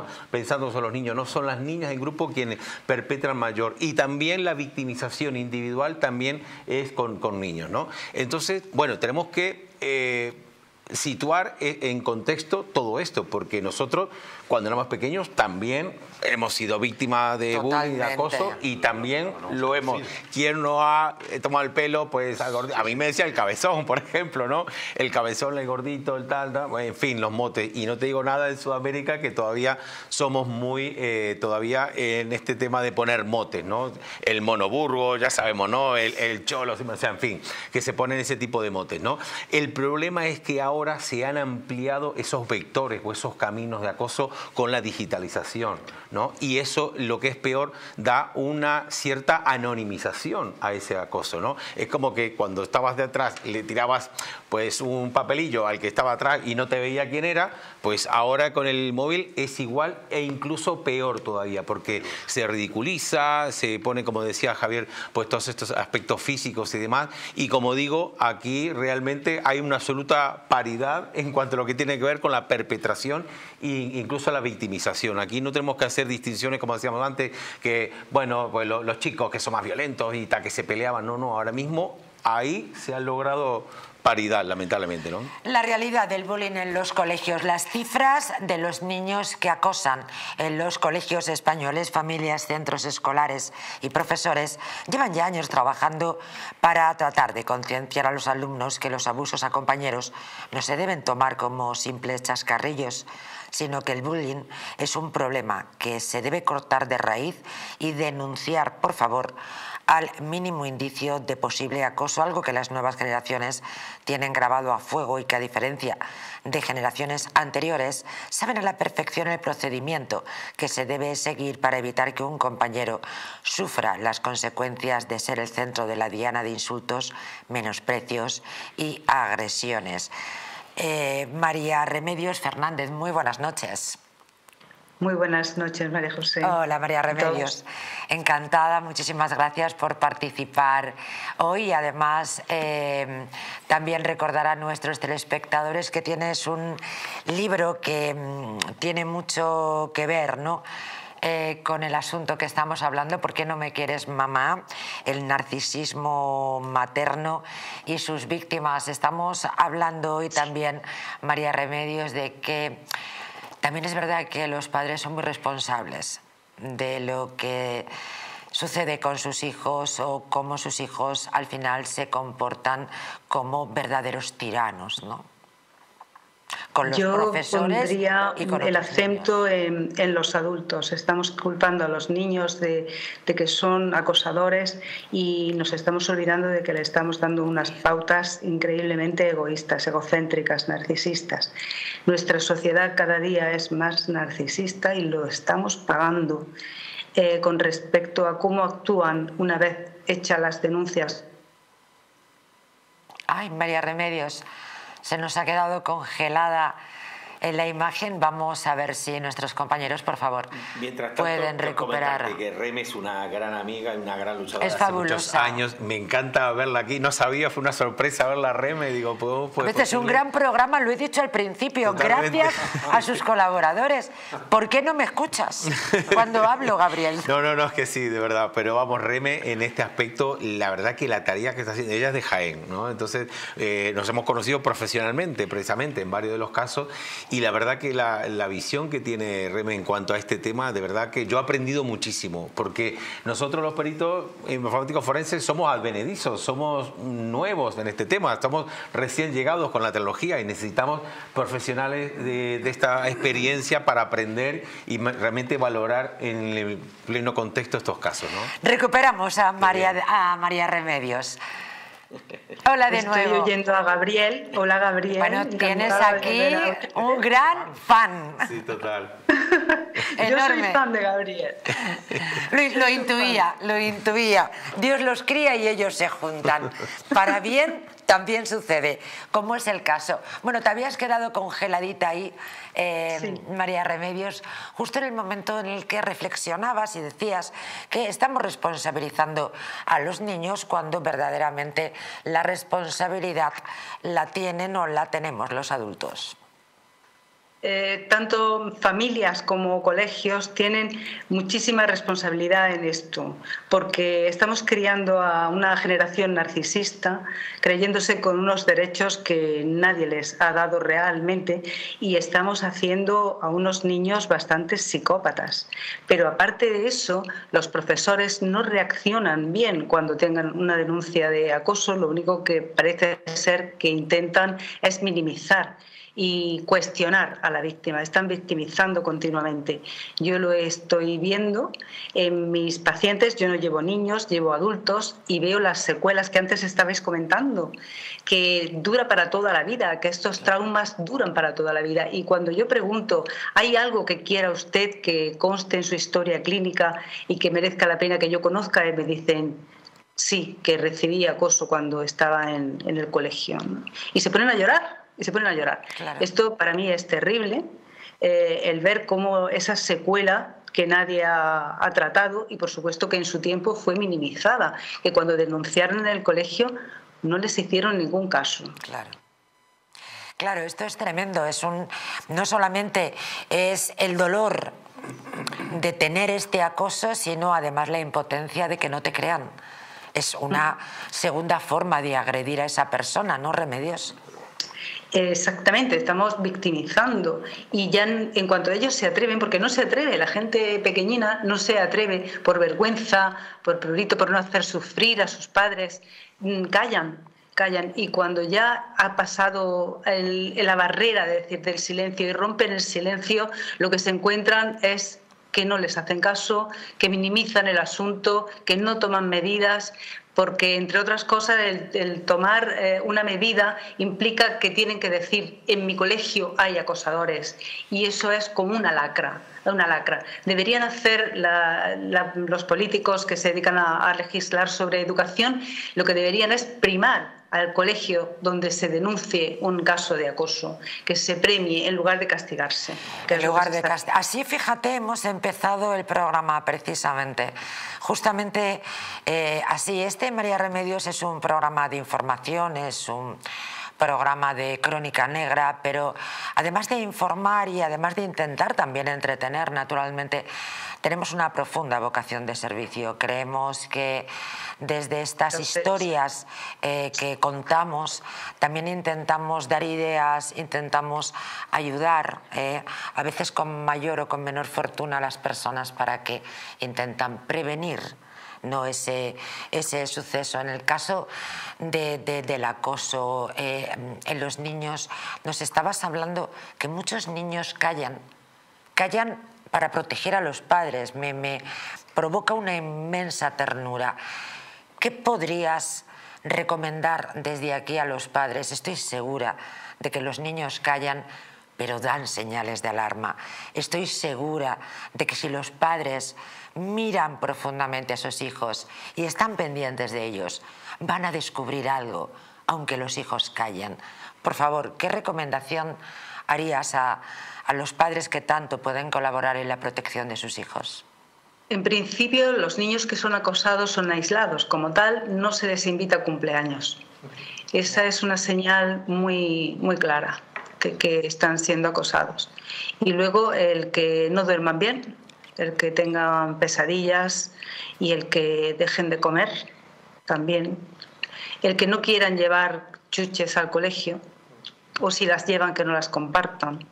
pensando son los niños, no son las niñas en grupo quienes perpetran mayor. Y también la victimización individual también es con, con niños, ¿no? Entonces, bueno, tenemos que eh, situar en contexto todo esto, porque nosotros cuando éramos pequeños también hemos sido víctimas de bullying, de acoso, y también lo hemos. ¿Quién no ha tomado el pelo? Pues al gordito. A mí me decía el cabezón, por ejemplo, ¿no? El cabezón, el gordito, el tal, tal. En fin, los motes. Y no te digo nada de Sudamérica, que todavía somos muy, eh, todavía en este tema de poner motes, ¿no? El monoburgo, ya sabemos, ¿no? El, el cholo, o sea, en fin, que se ponen ese tipo de motes, ¿no? El problema es que ahora se han ampliado esos vectores o esos caminos de acoso con la digitalización, ¿no? Y eso, lo que es peor, da una cierta anonimización a ese acoso, ¿no? Es como que cuando estabas de atrás le tirabas pues un papelillo al que estaba atrás y no te veía quién era, pues ahora con el móvil es igual e incluso peor todavía, porque se ridiculiza, se pone, como decía Javier, pues todos estos aspectos físicos y demás, y como digo, aquí realmente hay una absoluta paridad en cuanto a lo que tiene que ver con la perpetración e incluso la victimización. Aquí no tenemos que hacer distinciones, como decíamos antes, que, bueno, pues lo, los chicos que son más violentos y tal, que se peleaban. No, no, ahora mismo ahí se ha logrado paridad, lamentablemente, ¿no? La realidad del bullying en los colegios, las cifras de los niños que acosan en los colegios españoles, familias, centros escolares y profesores, llevan ya años trabajando para tratar de concienciar a los alumnos que los abusos a compañeros no se deben tomar como simples chascarrillos, sino que el bullying es un problema que se debe cortar de raíz y denunciar, por favor, al mínimo indicio de posible acoso, algo que las nuevas generaciones tienen grabado a fuego y que, a diferencia de generaciones anteriores, saben a la perfección el procedimiento que se debe seguir para evitar que un compañero sufra las consecuencias de ser el centro de la diana de insultos, menosprecios y agresiones. Eh, María Remedios Fernández, muy buenas noches. Muy buenas noches, María José. Hola, María Remedios. Encantada, muchísimas gracias por participar hoy. Además, eh, también recordar a nuestros telespectadores que tienes un libro que mmm, tiene mucho que ver, ¿no?, Eh, con el asunto que estamos hablando, ¿Por qué no me quieres, mamá?, el narcisismo materno y sus víctimas. Estamos hablando hoy también, María Remedios, de que también es verdad que los padres son muy responsables de lo que sucede con sus hijos o cómo sus hijos al final se comportan como verdaderos tiranos, ¿no? Con los Yo profesores pondría y con el otros acento niños. en, en los adultos. Estamos culpando a los niños de, de que son acosadores y nos estamos olvidando de que le estamos dando unas pautas increíblemente egoístas, egocéntricas, narcisistas. Nuestra sociedad cada día es más narcisista y lo estamos pagando eh, con respecto a cómo actúan una vez hechas las denuncias. Ay, María Remedios, se nos ha quedado congelada en la imagen. Vamos a ver si nuestros compañeros, por favor, Mientras tanto, pueden recuperar. Que Reme es una gran amiga y una gran luchadora. Es hace fabulosa. muchos años. Me encanta verla aquí. No sabía, fue una sorpresa verla a Reme. Digo, ¿puedo, puedo Este es un gran programa, lo he dicho al principio. Totalmente. Gracias a sus colaboradores. ¿Por qué no me escuchas cuando hablo, Gabriel? No, no, no, es que sí, de verdad. Pero vamos, Reme, en este aspecto, la verdad que la tarea que está haciendo, ella es de Jaén, ¿no? Entonces, eh, nos hemos conocido profesionalmente, precisamente, en varios de los casos. Y la verdad que la, la visión que tiene Reme en cuanto a este tema, de verdad que yo he aprendido muchísimo, porque nosotros los peritos informáticos forenses somos advenedizos, somos nuevos en este tema, estamos recién llegados con la tecnología y necesitamos profesionales de, de esta experiencia para aprender y realmente valorar en el pleno contexto estos casos, ¿no? Recuperamos a María, a María Remedios. Hola de Estoy nuevo. Estoy oyendo a Gabriel. Hola, Gabriel. Bueno, tienes aquí un gran fan. Sí, total. Yo soy fan de Gabriel. Lo, lo intuía, lo intuía. Dios los cría y ellos se juntan. Para bien también sucede, como es el caso. Bueno, te habías quedado congeladita ahí, eh, sí. María Remedios, justo en el momento en el que reflexionabas y decías que estamos responsabilizando a los niños cuando verdaderamente la responsabilidad la tienen o la tenemos los adultos. Eh, tanto familias como colegios tienen muchísima responsabilidad en esto, porque estamos criando a una generación narcisista, creyéndose con unos derechos que nadie les ha dado realmente, y estamos haciendo a unos niños bastante psicópatas. Pero aparte de eso, los profesores no reaccionan bien cuando tengan una denuncia de acoso. Lo único que parece ser que intentan es minimizar y cuestionar a la víctima. Están victimizando continuamente. Yo lo estoy viendo en mis pacientes. Yo no llevo niños, llevo adultos, y veo las secuelas que antes estabais comentando, que dura para toda la vida, que estos traumas duran para toda la vida. Y cuando yo pregunto, ¿hay algo que quiera usted que conste en su historia clínica y que merezca la pena que yo conozca? Y me dicen, sí, que recibí acoso cuando estaba en, en el colegio, ¿no? Y se ponen a llorar. Y se ponen a llorar. Claro. Esto para mí es terrible, eh, el ver cómo esa secuela que nadie ha, ha tratado, y por supuesto que en su tiempo fue minimizada, que cuando denunciaron en el colegio no les hicieron ningún caso. Claro. Claro, esto es tremendo. Es un, no solamente es el dolor de tener este acoso, sino además la impotencia de que no te crean. Es una segunda forma de agredir a esa persona, ¿no, Remedios? Exactamente, estamos victimizando, y ya en, en cuanto ellos se atreven, porque no se atreve, la gente pequeñina no se atreve por vergüenza, por prurito, por no hacer sufrir a sus padres, callan, callan, y cuando ya ha pasado el, la barrera de decir, del silencio, y rompen el silencio, lo que se encuentran es que no les hacen caso, que minimizan el asunto, que no toman medidas, porque, entre otras cosas, el, el tomar eh, una medida implica que tienen que decir, en mi colegio hay acosadores, y eso es como una lacra, una lacra. Deberían hacer la, la, los políticos que se dedican a, a legislar sobre educación, lo que deberían es primar al colegio donde se denuncie un caso de acoso, que se premie en lugar de castigarse. Que en lugar de cast... Así, fíjate, hemos empezado el programa precisamente. Justamente eh, así. Este, María Remedios, es un programa de información, es un programa de crónica negra, pero además de informar y además de intentar también entretener, naturalmente, tenemos una profunda vocación de servicio. Creemos que desde estas historias eh, que contamos, también intentamos dar ideas, intentamos ayudar, eh, a veces con mayor o con menor fortuna, a las personas para que intentan prevenir, no ese, ese suceso. En el caso de, de, del acoso eh, en los niños, nos estabas hablando que muchos niños callan, callan para proteger a los padres. Me, me provoca una inmensa ternura. ¿Qué podrías recomendar desde aquí a los padres? Estoy segura de que los niños callan, pero dan señales de alarma. Estoy segura de que si los padres miran profundamente a sus hijos y están pendientes de ellos, van a descubrir algo, aunque los hijos callen. Por favor, ¿qué recomendación harías a, a los padres que tanto pueden colaborar en la protección de sus hijos? En principio, los niños que son acosados son aislados. Como tal, no se les invita a cumpleaños. Esa es una señal muy, muy clara que, que están siendo acosados. Y luego, el que no duerman bien, el que tengan pesadillas y el que dejen de comer también. El que no quieran llevar chuches al colegio, o si las llevan, que no las compartan.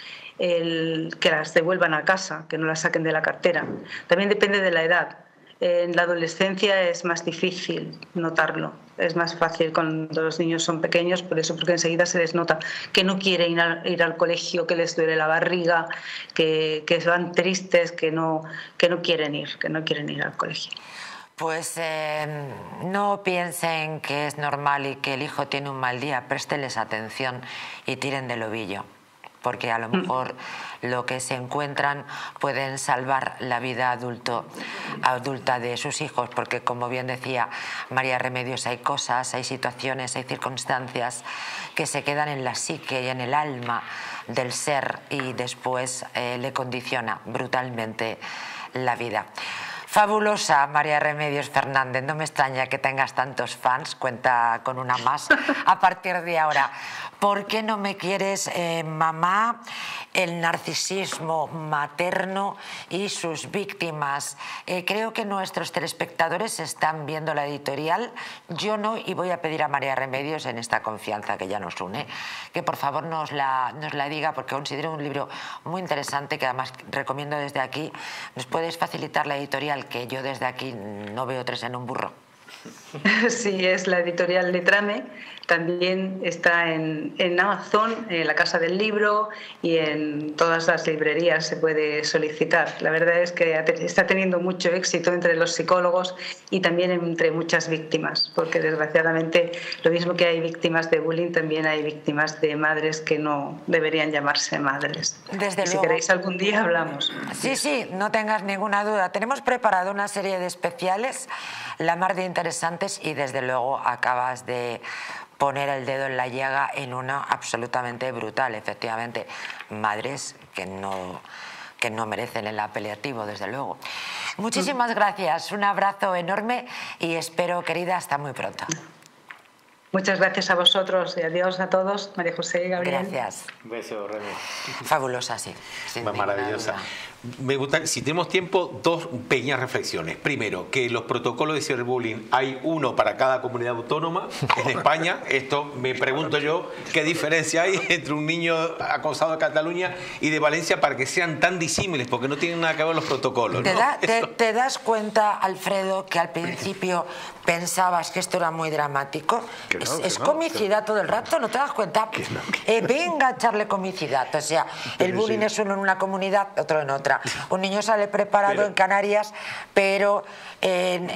El que las devuelvan a casa, que no las saquen de la cartera. También depende de la edad. En la adolescencia es más difícil notarlo. Es más fácil cuando los niños son pequeños, por eso, porque enseguida se les nota que no quieren ir, a, ir al colegio, que les duele la barriga, que, que van tristes, que no, que no quieren ir, que no quieren ir al colegio. Pues eh, no piensen que es normal y que el hijo tiene un mal día. Préstenles atención y tiren del ovillo, porque a lo mejor lo que se encuentran pueden salvar la vida adulto, adulta de sus hijos, porque, como bien decía María Remedios, hay cosas, hay situaciones, hay circunstancias que se quedan en la psique y en el alma del ser y después eh, le condiciona brutalmente la vida. Fabulosa María Remedios Fernández, no me extraña que tengas tantos fans, cuenta con una más a partir de ahora. ¿Por qué no me quieres, eh, mamá? El narcisismo materno y sus víctimas. Eh, creo que nuestros telespectadores están viendo la editorial, yo no, y voy a pedir a María Remedios, en esta confianza que ya nos une, que por favor nos la, nos la diga, porque considero un libro muy interesante que además recomiendo desde aquí. ¿Nos puedes facilitar la editorial? Que yo desde aquí no veo tres en un burro. Sí, es la editorial Letrame. También está en, en Amazon, en la Casa del Libro, y en todas las librerías se puede solicitar. La verdad es que está teniendo mucho éxito entre los psicólogos y también entre muchas víctimas, porque desgraciadamente lo mismo que hay víctimas de bullying, también hay víctimas de madres que no deberían llamarse madres. Desde y si luego. queréis algún día hablamos. Sí, sí, no tengas ninguna duda. Tenemos preparado una serie de especiales, la mar de interesantes, y desde luego acabas de poner el dedo en la llaga en una absolutamente brutal, efectivamente. Madres que no, que no merecen el apelativo, desde luego. Muchísimas gracias, un abrazo enorme y espero, querida, hasta muy pronto. Muchas gracias a vosotros y adiós a todos, María José y Gabriel. Gracias. Un beso, Remy. Fabulosa, sí. Maravillosa. Me gusta, si tenemos tiempo, dos pequeñas reflexiones. Primero, que los protocolos de ciberbullying hay uno para cada comunidad autónoma en España. Esto me pregunto yo, ¿qué diferencia hay entre un niño acosado de Cataluña y de Valencia para que sean tan disímiles? Porque no tienen nada que ver los protocolos, ¿Te, ¿no? da, te, ¿Te das cuenta, Alfredo, que al principio pensabas que esto era muy dramático? Que no, es que es no, comicidad todo el rato, ¿no te das cuenta? Que no, que eh, venga a echarle comicidad. O sea, el Pero bullying sí. es uno en una comunidad, otro en otra. Un niño sale preparado Pero- en Canarias, pero en,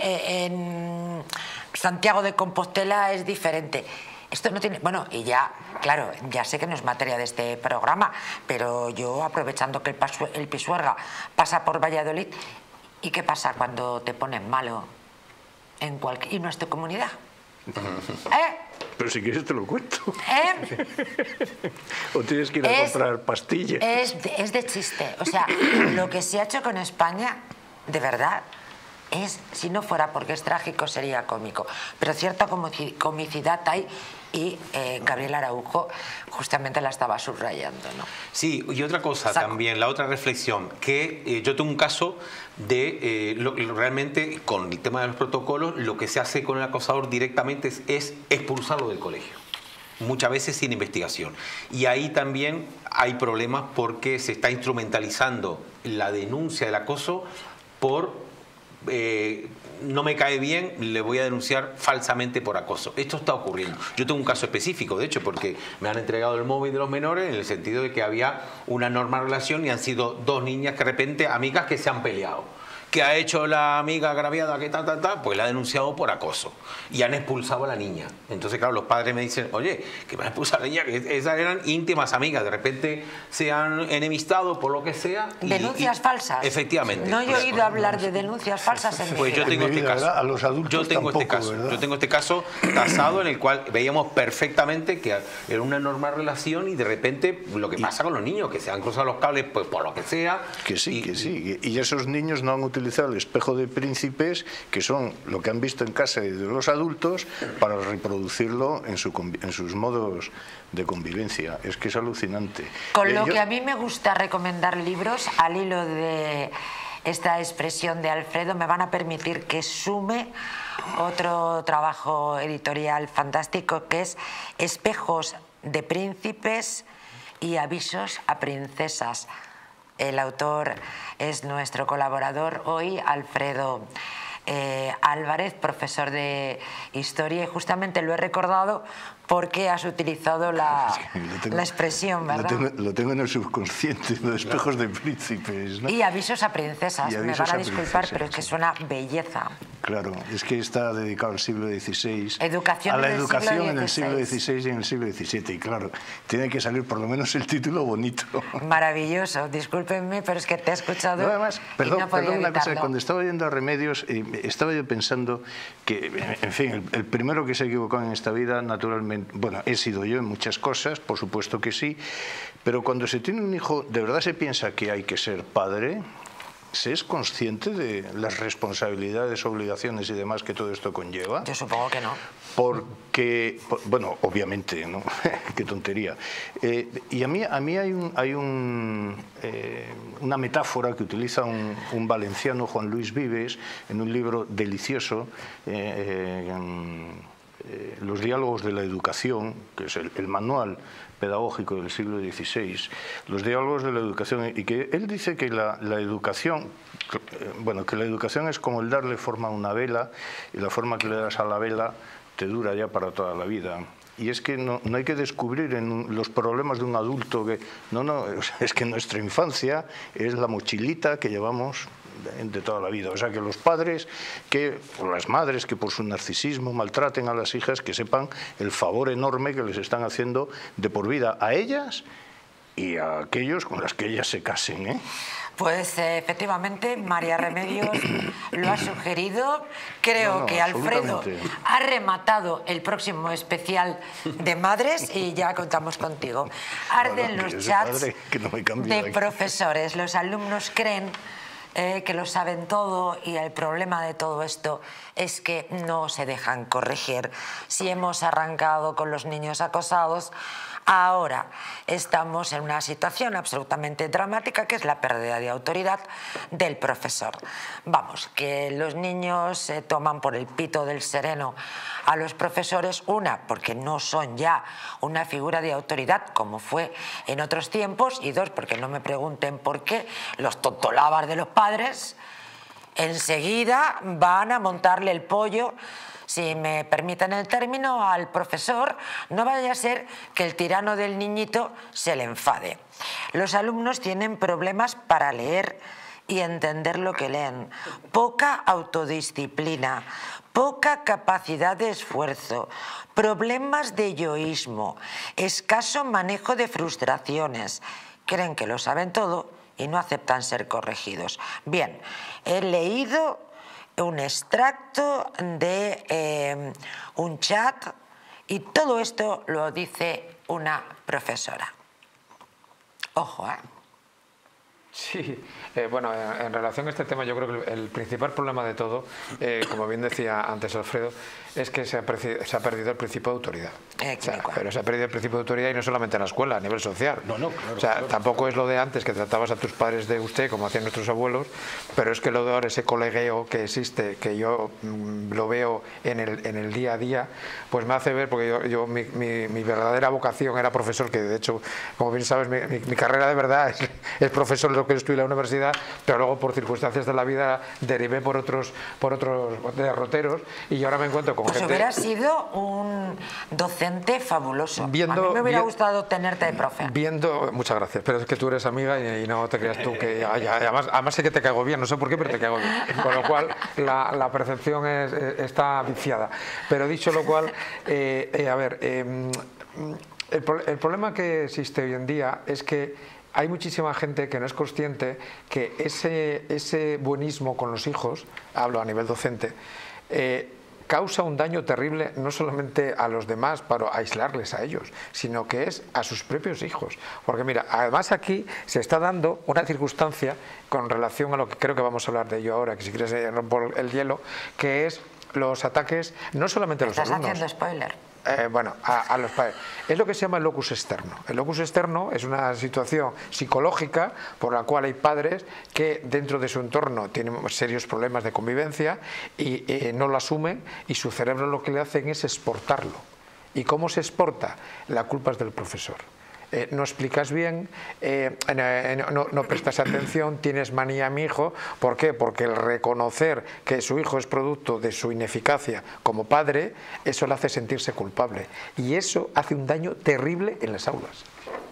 en Santiago de Compostela es diferente. Esto no tiene... Bueno, y ya, claro, ya sé que no es materia de este programa, pero yo, aprovechando que el, pasu, el Pisuerga pasa por Valladolid, ¿y qué pasa cuando te ponen malo en cualquier... y no es tu comunidad? ¿Eh? Pero si quieres te lo cuento. ¿Eh? O tienes que ir a Es- comprar pastillas. Es de, es de chiste. O sea, lo que se ha hecho con España, de verdad, es, si no fuera porque es trágico, sería cómico. Pero cierta comici- comicidad hay, y eh, Gabriel Araujo justamente la estaba subrayando, ¿no? Sí, y otra cosa Saco. también, la otra reflexión, que eh, yo tengo un caso de, eh, lo- lo- realmente con el tema de los protocolos, lo que se hace con el acosador directamente es, es expulsarlo del colegio, muchas veces sin investigación. Y ahí también hay problemas porque se está instrumentalizando la denuncia del acoso por... Eh, no me cae bien, le voy a denunciar falsamente por acoso. Esto está ocurriendo. Yo tengo un caso específico, de hecho, porque me han entregado el móvil de los menores en el sentido de que había una normal relación y han sido dos niñas que de repente, amigas que se han peleado. ¿Qué ha hecho la amiga agraviada? ¿Qué tal, tal, tal? Pues la ha denunciado por acoso y han expulsado a la niña. Entonces, claro, los padres me dicen, oye, que me han expulsado a la niña, que esas eran íntimas amigas, de repente se han enemistado por lo que sea. y- ¿Denuncias y- falsas? Efectivamente. No he Pues, oído hablar de denuncias falsas en mi Pues yo vida. tengo En mi este vida, caso. ¿verdad? A los adultos yo tengo este tampoco, caso. ¿verdad? Yo tengo este caso tasado en el cual veíamos perfectamente que era una normal relación y de repente lo que pasa con los niños, que se han cruzado los cables pues por lo que sea. Que sí, y- que sí. Y esos niños no han utilizado el espejo de príncipes, que son lo que han visto en casa de los adultos, para reproducirlo en, su, convi- en sus modos de convivencia. Es que es alucinante. Con Eh, lo yo- que a mí me gusta recomendar libros, al hilo de esta expresión de Alfredo, me van a permitir que sume otro trabajo editorial fantástico, que es Espejos de príncipes y avisos a princesas. El autor es nuestro colaborador hoy, Alfredo eh, Álvarez, profesor de Historia, y justamente lo he recordado porque has utilizado la, Lo tengo- la expresión, lo ¿verdad? tengo, lo tengo en el subconsciente, los espejos de príncipes, ¿no? Y avisos a princesas, Y me avisos van a a disculpar, princesas, pero es que sí. suena belleza. Claro, es que está dedicado al siglo dieciséis. Educación a la en el educación siglo en el siglo dieciséis. dieciséis y en el siglo diecisiete. Y claro, tiene que salir por lo menos el título bonito. Maravilloso, discúlpenme, pero es que te he escuchado No, además, y perdón, no podía perdón una cosa, evitarlo. cuando estaba oyendo a Remedios, eh, estaba yo pensando que, en fin, el, el primero que se ha equivocado en esta vida, naturalmente, bueno, he sido yo en muchas cosas, por supuesto que sí, pero cuando se tiene un hijo, ¿de verdad se piensa que hay que ser padre? ¿se es consciente de las responsabilidades, obligaciones y demás que todo esto conlleva? Yo supongo que no. Porque, bueno, obviamente, ¿no? Qué tontería. Eh, y a mí, a mí hay, un, hay un, eh, una metáfora que utiliza un, un valenciano, Juan Luis Vives, en un libro delicioso, eh, eh, Eh, los diálogos de la educación, que es el, el manual pedagógico del siglo dieciséis, los diálogos de la educación, y que él dice que la, la educación, eh, bueno, que la educación es como el darle forma a una vela, y la forma que le das a la vela te dura ya para toda la vida. Y es que no, no hay que descubrir en un, los problemas de un adulto que, no, no, es que nuestra infancia es la mochilita que llevamos de toda la vida. O sea, que los padres, que, o las madres que por su narcisismo maltraten a las hijas, que sepan el favor enorme que les están haciendo de por vida a ellas y a aquellos con las que ellas se casen, ¿eh? Pues eh, efectivamente, María Remedios lo ha sugerido. Creo no, no, que Alfredo ha rematado el próximo especial de madres y ya contamos contigo. Arden bueno, los chats que no me de, de profesores. Los alumnos creen Eh, que lo saben todo, y el problema de todo esto es que no se dejan corregir. Si hemos arrancado con los niños acosados, ahora estamos en una situación absolutamente dramática, que es la pérdida de autoridad del profesor. Vamos, que los niños se toman por el pito del sereno a los profesores, una, porque no son ya una figura de autoridad como fue en otros tiempos, y dos, porque no me pregunten por qué los tontolabas de los padres enseguida van a montarle el pollo, si me permiten el término, al profesor. No vaya a ser que el tirano del niñito se le enfade. Los alumnos tienen problemas para leer y entender lo que leen, poca autodisciplina, poca capacidad de esfuerzo, problemas de yoísmo, escaso manejo de frustraciones. Creen que lo saben todo y no aceptan ser corregidos. Bien, he leído un extracto de eh, un chat, y todo esto lo dice una profesora. Ojo, ¿eh? Sí, eh, bueno, en, en relación a este tema, yo creo que el, el principal problema de todo, eh, como bien decía antes Alfredo, es que se ha, se ha perdido el principio de autoridad. Eh, o sea, pero se ha perdido el principio de autoridad, y no solamente en la escuela, a nivel social. No, no, claro, o sea, claro. Tampoco es lo de antes, que tratabas a tus padres de usted, como hacían nuestros abuelos, pero es que lo de ahora, ese colegueo que existe, que yo mmm, lo veo en el, en el día a día, pues me hace ver, porque yo, yo mi, mi, mi verdadera vocación era profesor, que de hecho, como bien sabes, mi, mi, mi carrera de verdad es, es profesor, lo que estudié en la universidad, pero luego por circunstancias de la vida derivé por otros, por otros derroteros, y ahora me encuentro con pues gente... hubiera sido un docente fabuloso. Viendo, a mí me hubiera vi, gustado tenerte de profe. Viendo, muchas gracias, pero es que tú eres amiga y, y no te creas tú que... Ya, ya, además, además sé que te caigo bien, no sé por qué, pero te caigo bien. Con lo cual, la, la percepción es, está viciada. Pero dicho lo cual, eh, eh, a ver, eh, el, el problema que existe hoy en día es que hay muchísima gente que no es consciente que ese, ese buenismo con los hijos, hablo a nivel docente, eh, causa un daño terrible no solamente a los demás para aislarles a ellos, sino que es a sus propios hijos. Porque mira, además aquí se está dando una circunstancia con relación a lo que creo que vamos a hablar de ello ahora, que si quieres rompo el hielo, que es los ataques no solamente a los alumnos. Estás haciendo spoiler. Eh, bueno, a, a los padres. Es lo que se llama el locus externo. El locus externo es una situación psicológica por la cual hay padres que dentro de su entorno tienen serios problemas de convivencia y eh, no lo asumen, y su cerebro lo que le hacen es exportarlo. ¿Y cómo se exporta? La culpa es del profesor. Eh, no explicas bien, eh, eh, no, no prestas atención, tienes manía a mi hijo. ¿Por qué? Porque el reconocer que su hijo es producto de su ineficacia como padre, eso le hace sentirse culpable. Y eso hace un daño terrible en las aulas.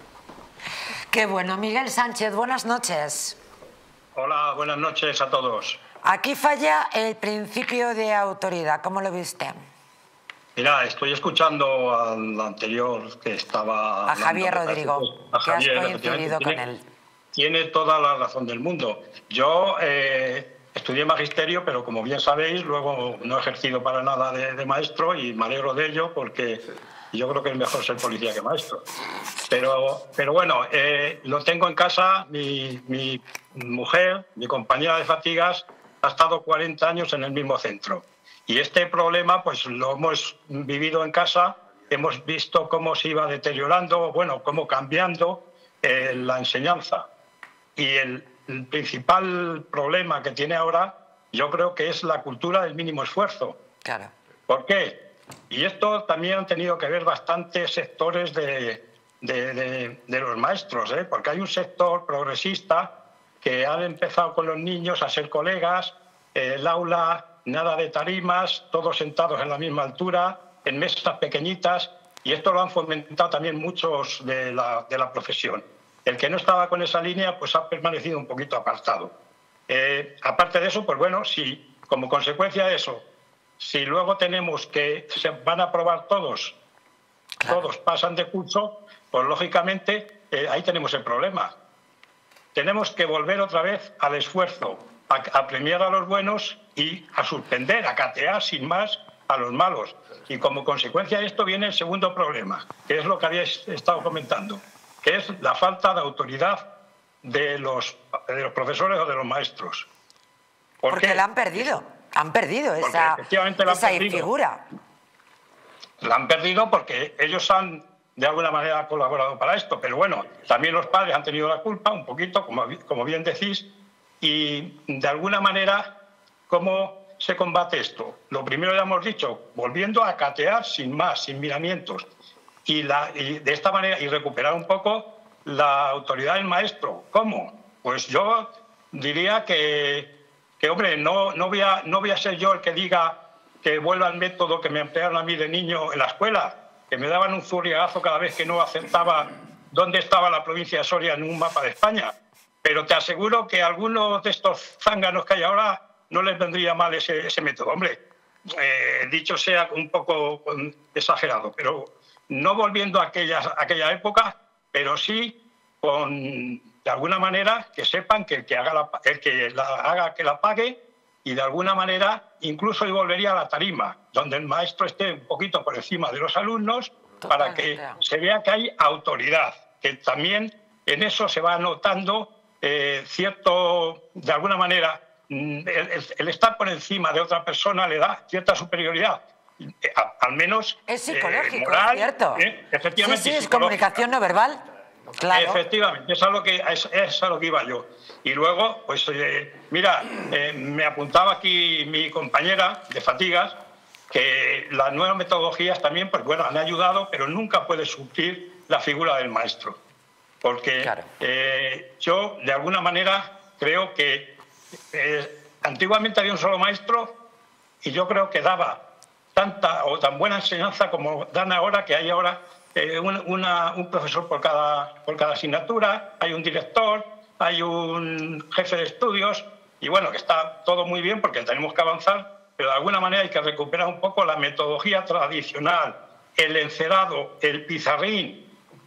Qué bueno. Miguel Sánchez, buenas noches. Hola, buenas noches a todos. Aquí falla el principio de autoridad. ¿Cómo lo viste? Mira, estoy escuchando al anterior que estaba... A Javier Rodrigo, a Javier, que has coincidido con tiene, él. Tiene toda la razón del mundo. Yo eh, estudié magisterio, pero como bien sabéis, luego no he ejercido para nada de, de maestro, y me alegro de ello porque y yo creo que es mejor ser policía que maestro. Pero, pero bueno, eh, lo tengo en casa, mi, mi mujer, mi compañera de fatigas, ha estado cuarenta años en el mismo centro. Y este problema pues lo hemos vivido en casa, hemos visto cómo se iba deteriorando, bueno, cómo cambiando eh, la enseñanza. Y el, el principal problema que tiene ahora, yo creo que es la cultura del mínimo esfuerzo. Claro. ¿Por qué? Y esto también han tenido que ver bastantes sectores de, de, de, de los maestros, ¿eh? Porque hay un sector progresista que han empezado con los niños a ser colegas, eh, el aula, nada de tarimas, todos sentados en la misma altura, en mesas pequeñitas, y esto lo han fomentado también muchos de la, de la profesión. El que no estaba con esa línea pues ha permanecido un poquito apartado. Eh, aparte de eso, pues bueno, si como consecuencia de eso, si luego tenemos que se van a aprobar todos, claro, todos pasan de curso, pues lógicamente eh, ahí tenemos el problema. Tenemos que volver otra vez al esfuerzo, a, a premiar a los buenos y a suspender, a catear sin más a los malos. Y como consecuencia de esto viene el segundo problema, que es lo que habíais estado comentando, que es la falta de autoridad de los, de los profesores o de los maestros. ¿Por Porque qué? la han perdido, han perdido Porque esa, efectivamente la han esa perdido. figura. La han perdido porque ellos han, de alguna manera, colaborado para esto. Pero bueno, también los padres han tenido la culpa, un poquito, como, como bien decís, y de alguna manera, ¿cómo se combate esto? Lo primero ya hemos dicho, volviendo a catear sin más, sin miramientos. Y, la, y de esta manera, y recuperar un poco la autoridad del maestro. ¿Cómo? Pues yo diría que, que hombre, no, no, voy a, no voy a ser yo el que diga que vuelva al método que me emplearon a mí de niño en la escuela, que me daban un zurriagazo cada vez que no aceptaba dónde estaba la provincia de Soria en un mapa de España. Pero te aseguro que a algunos de estos zánganos que hay ahora no les vendría mal ese, ese método. Hombre, eh, dicho sea un poco exagerado, pero no volviendo a aquella, a aquella época, pero sí con, de alguna manera, que sepan que el que, haga la, el que la haga que la pague, y de alguna manera incluso yo volvería a la tarima, donde el maestro esté un poquito por encima de los alumnos, para que se vea que hay autoridad, que también en eso se va notando eh, cierto, de alguna manera, el, el, el estar por encima de otra persona le da cierta superioridad. Al menos es psicológico, eh, moral, es cierto. Eh, efectivamente, sí, sí, es comunicación no verbal. Claro. Efectivamente, es a lo que es, es a lo que iba yo. Y luego, pues eh, mira, eh, me apuntaba aquí mi compañera de fatigas que las nuevas metodologías también, pues bueno, han ayudado, pero nunca puede suplir la figura del maestro, porque claro. eh, yo de alguna manera creo que eh, antiguamente había un solo maestro y yo creo que daba tanta o tan buena enseñanza como dan ahora, que hay ahora eh, un, una, un profesor por cada, por cada asignatura, hay un director, hay un jefe de estudios, y bueno, que está todo muy bien porque tenemos que avanzar, pero de alguna manera hay que recuperar un poco la metodología tradicional, el encerado, el pizarrín,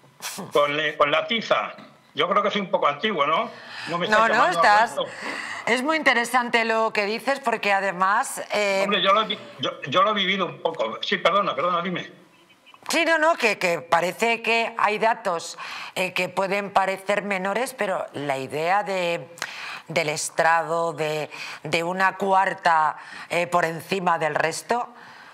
con, le, con la tiza. Yo creo que soy un poco antiguo, ¿no? No, me no, no estás... Es muy interesante lo que dices porque además... Eh... Hombre, yo lo, yo, yo lo he vivido un poco. Sí, perdona, perdona, dime. Sí, no, no, que, que parece que hay datos eh, que pueden parecer menores, pero la idea de, del estrado, de, de una cuarta eh, por encima del resto,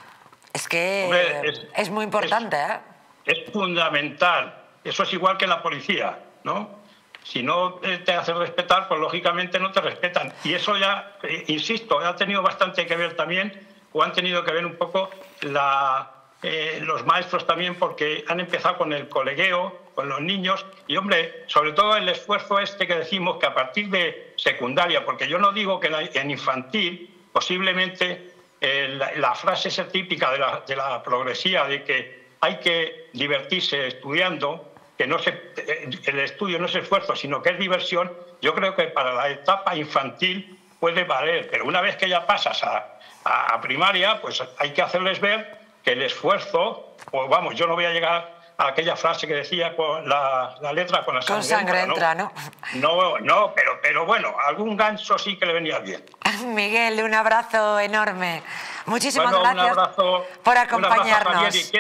es que Hombre, es, es muy importante. Es, ¿eh? es fundamental. Eso es igual que la policía, ¿no? Si no te hacen respetar, pues lógicamente no te respetan. Y eso ya, eh, insisto, ha tenido bastante que ver también, o han tenido que ver un poco la, eh, los maestros también, porque han empezado con el colegueo, con los niños. Y, hombre, sobre todo el esfuerzo este que decimos que a partir de secundaria, porque yo no digo que la, en infantil, posiblemente eh, la, la frase esa típica de la, de la progresía, de que hay que divertirse estudiando, que no se, el estudio no es esfuerzo, sino que es diversión, yo creo que para la etapa infantil puede valer, pero una vez que ya pasas a, a, a primaria, pues hay que hacerles ver que el esfuerzo, o vamos, yo no voy a llegar a aquella frase que decía con la, la letra con la sangre, con sangre entra, ¿no? No, no, pero, pero bueno, algún gancho sí que le venía bien. Miguel, un abrazo enorme. Muchísimas bueno, gracias un abrazo, por acompañarnos. Un abrazo, Javier,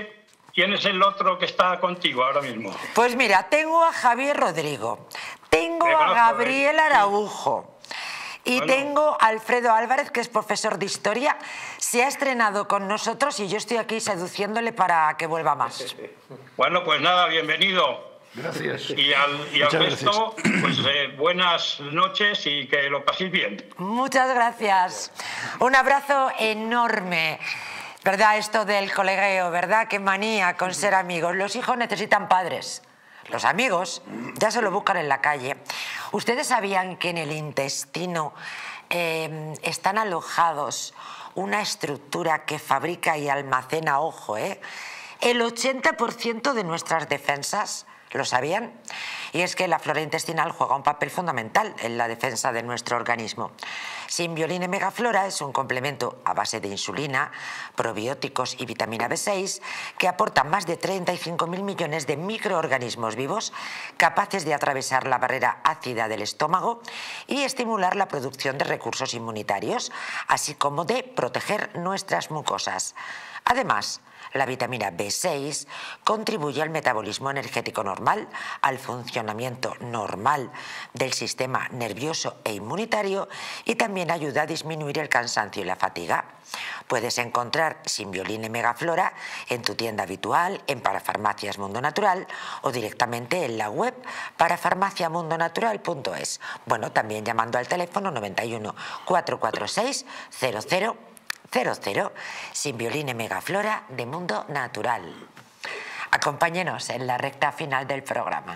¿quién es el otro que está contigo ahora mismo? Pues mira, tengo a Javier Rodrigo, tengo Me a conozco, Gabriel ¿eh? Araujo y Bueno. tengo a Alfredo Álvarez, que es profesor de historia. Se ha estrenado con nosotros y yo estoy aquí seduciéndole para que vuelva más. Bueno, pues nada, bienvenido. Gracias. Y al, y al Muchas resto, pues eh, buenas noches y que lo paséis bien. Muchas gracias. Un abrazo enorme. ¿Verdad? Esto del colegueo, ¿verdad? Qué manía con ser amigos. Los hijos necesitan padres. Los amigos ya se lo buscan en la calle. ¿Ustedes sabían que en el intestino eh, están alojados una estructura que fabrica y almacena, ojo, ¿eh? el ochenta por ciento de nuestras defensas? ¿Lo sabían? Y es que la flora intestinal juega un papel fundamental en la defensa de nuestro organismo. Simbioline Megaflora es un complemento a base de insulina, probióticos y vitamina B seis que aporta más de treinta y cinco mil millones de microorganismos vivos capaces de atravesar la barrera ácida del estómago y estimular la producción de recursos inmunitarios, así como de proteger nuestras mucosas. Además, la vitamina B seis contribuye al metabolismo energético normal, al funcionamiento normal del sistema nervioso e inmunitario y también ayuda a disminuir el cansancio y la fatiga. Puedes encontrar Simbioline Megaflora en tu tienda habitual, en Parafarmacias Mundo Natural o directamente en la web parafarmacia mundo natural punto es. Bueno, también llamando al teléfono noventa y uno, cuatrocientos cuarenta y seis, cero cero cero cero, Simbioline Megaflora de Mundo Natural. Acompáñenos en la recta final del programa.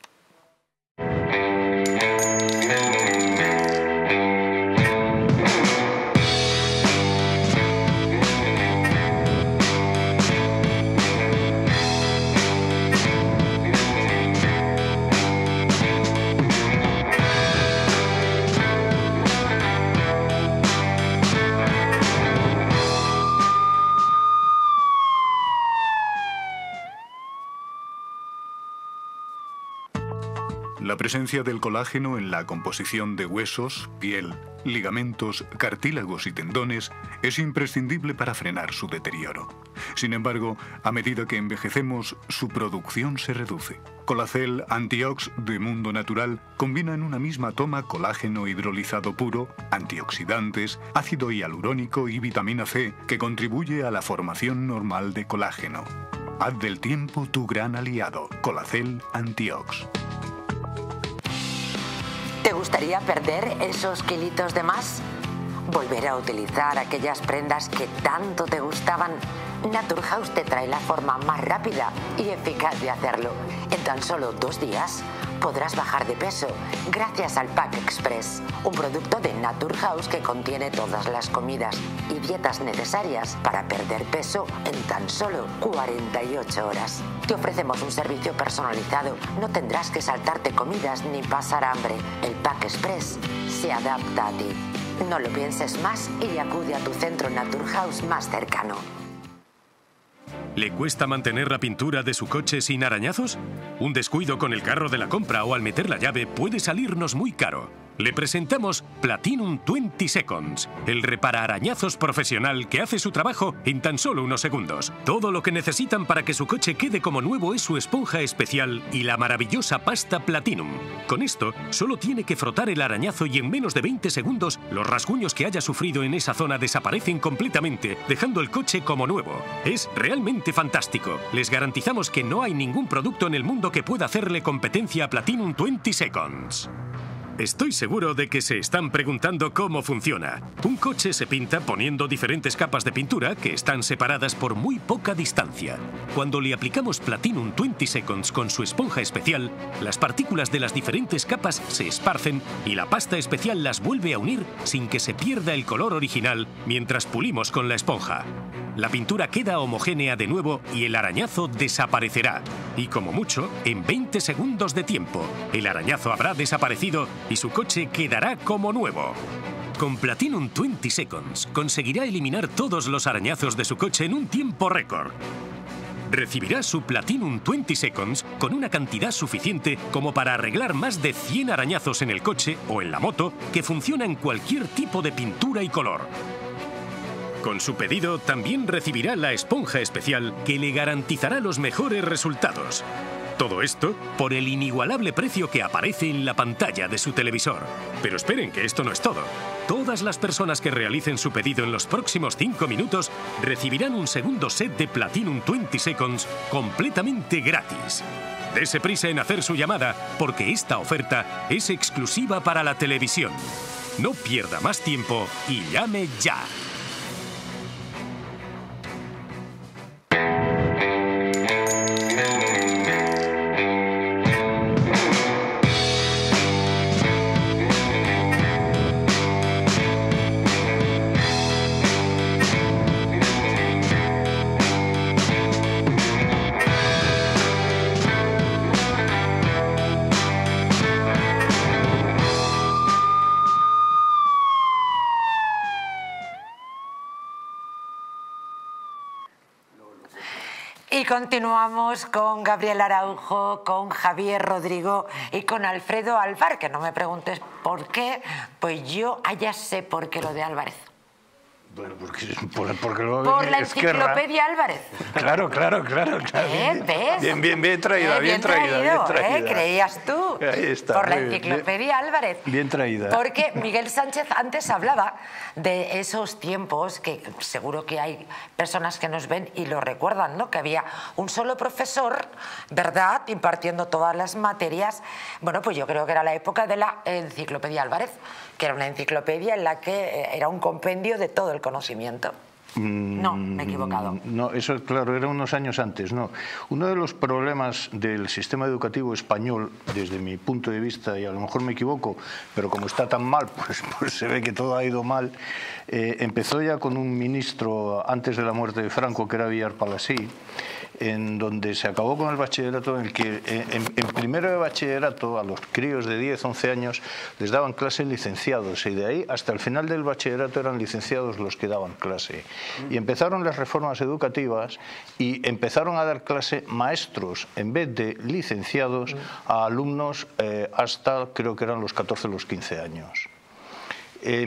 La presencia del colágeno en la composición de huesos, piel, ligamentos, cartílagos y tendones es imprescindible para frenar su deterioro. Sin embargo, a medida que envejecemos, su producción se reduce. Colacel Antiox de Mundo Natural combina en una misma toma colágeno hidrolizado puro, antioxidantes, ácido hialurónico y vitamina C que contribuye a la formación normal de colágeno. Haz del tiempo tu gran aliado. Colacel Antiox. ¿Te gustaría perder esos kilitos de más? ¿Volver a utilizar aquellas prendas que tanto te gustaban? Naturhaus te trae la forma más rápida y eficaz de hacerlo. En tan solo dos días podrás bajar de peso gracias al Pack Express, un producto de Naturhaus que contiene todas las comidas y dietas necesarias para perder peso en tan solo cuarenta y ocho horas. Te ofrecemos un servicio personalizado, no tendrás que saltarte comidas ni pasar hambre. El Pack Express se adapta a ti. No lo pienses más y acude a tu centro Naturhaus más cercano. ¿Le cuesta mantener la pintura de su coche sin arañazos? Un descuido con el carro de la compra o al meter la llave puede salirnos muy caro. Le presentamos Platinum veinte Seconds, el reparaarañazos profesional que hace su trabajo en tan solo unos segundos. Todo lo que necesitan para que su coche quede como nuevo es su esponja especial y la maravillosa pasta Platinum. Con esto, solo tiene que frotar el arañazo y en menos de veinte segundos, los rasguños que haya sufrido en esa zona desaparecen completamente, dejando el coche como nuevo. Es realmente fantástico. Les garantizamos que no hay ningún producto en el mundo que pueda hacerle competencia a Platinum veinte Seconds. Estoy seguro de que se están preguntando cómo funciona. Un coche se pinta poniendo diferentes capas de pintura que están separadas por muy poca distancia. Cuando le aplicamos Platinum veinte Seconds con su esponja especial, las partículas de las diferentes capas se esparcen y la pasta especial las vuelve a unir sin que se pierda el color original mientras pulimos con la esponja. La pintura queda homogénea de nuevo y el arañazo desaparecerá. Y como mucho, en veinte segundos de tiempo, el arañazo habrá desaparecido y su coche quedará como nuevo. Con Platinum veinte Seconds conseguirá eliminar todos los arañazos de su coche en un tiempo récord. Recibirá su Platinum veinte Seconds con una cantidad suficiente como para arreglar más de cien arañazos en el coche o en la moto que funciona en cualquier tipo de pintura y color. Con su pedido también recibirá la esponja especial que le garantizará los mejores resultados. Todo esto por el inigualable precio que aparece en la pantalla de su televisor. Pero esperen, que esto no es todo. Todas las personas que realicen su pedido en los próximos cinco minutos recibirán un segundo set de Platinum veinte Seconds completamente gratis. Dese prisa en hacer su llamada, porque esta oferta es exclusiva para la televisión. No pierda más tiempo y llame ya. Y continuamos con Gabriel Araujo, con Javier Rodrigo y con Alfredo Alvar, que no me preguntes por qué, pues yo allá sé por qué lo de Álvarez. Bueno, porque, por, porque lo por la enciclopedia Álvarez. Claro, claro, claro. claro. ¿Eh? ¿Ves? Bien, bien, bien traída, eh, bien, bien traída, traído, bien traída. ¿eh? Creías tú. Ahí está. Por la bien, enciclopedia bien, Álvarez. Bien traída. Porque Miguel Sánchez antes hablaba de esos tiempos que seguro que hay personas que nos ven y lo recuerdan, ¿no? Que había un solo profesor, ¿verdad?, impartiendo todas las materias. Bueno, pues yo creo que era la época de la enciclopedia Álvarez, que era una enciclopedia en la que era un compendio de todo el conocimiento. No, me he equivocado. No, eso claro, era unos años antes, no. Uno de los problemas del sistema educativo español, desde mi punto de vista, y a lo mejor me equivoco, pero como está tan mal, pues, pues se ve que todo ha ido mal, eh, empezó ya con un ministro antes de la muerte de Franco, que era Villar Palasí, en donde se acabó con el bachillerato, en el que en, en primero de bachillerato a los críos de diez, once años les daban clase licenciados, y de ahí hasta el final del bachillerato eran licenciados los que daban clase. Y empezaron las reformas educativas y empezaron a dar clase maestros en vez de licenciados a alumnos eh, hasta creo que eran los catorce o los quince años. Eh,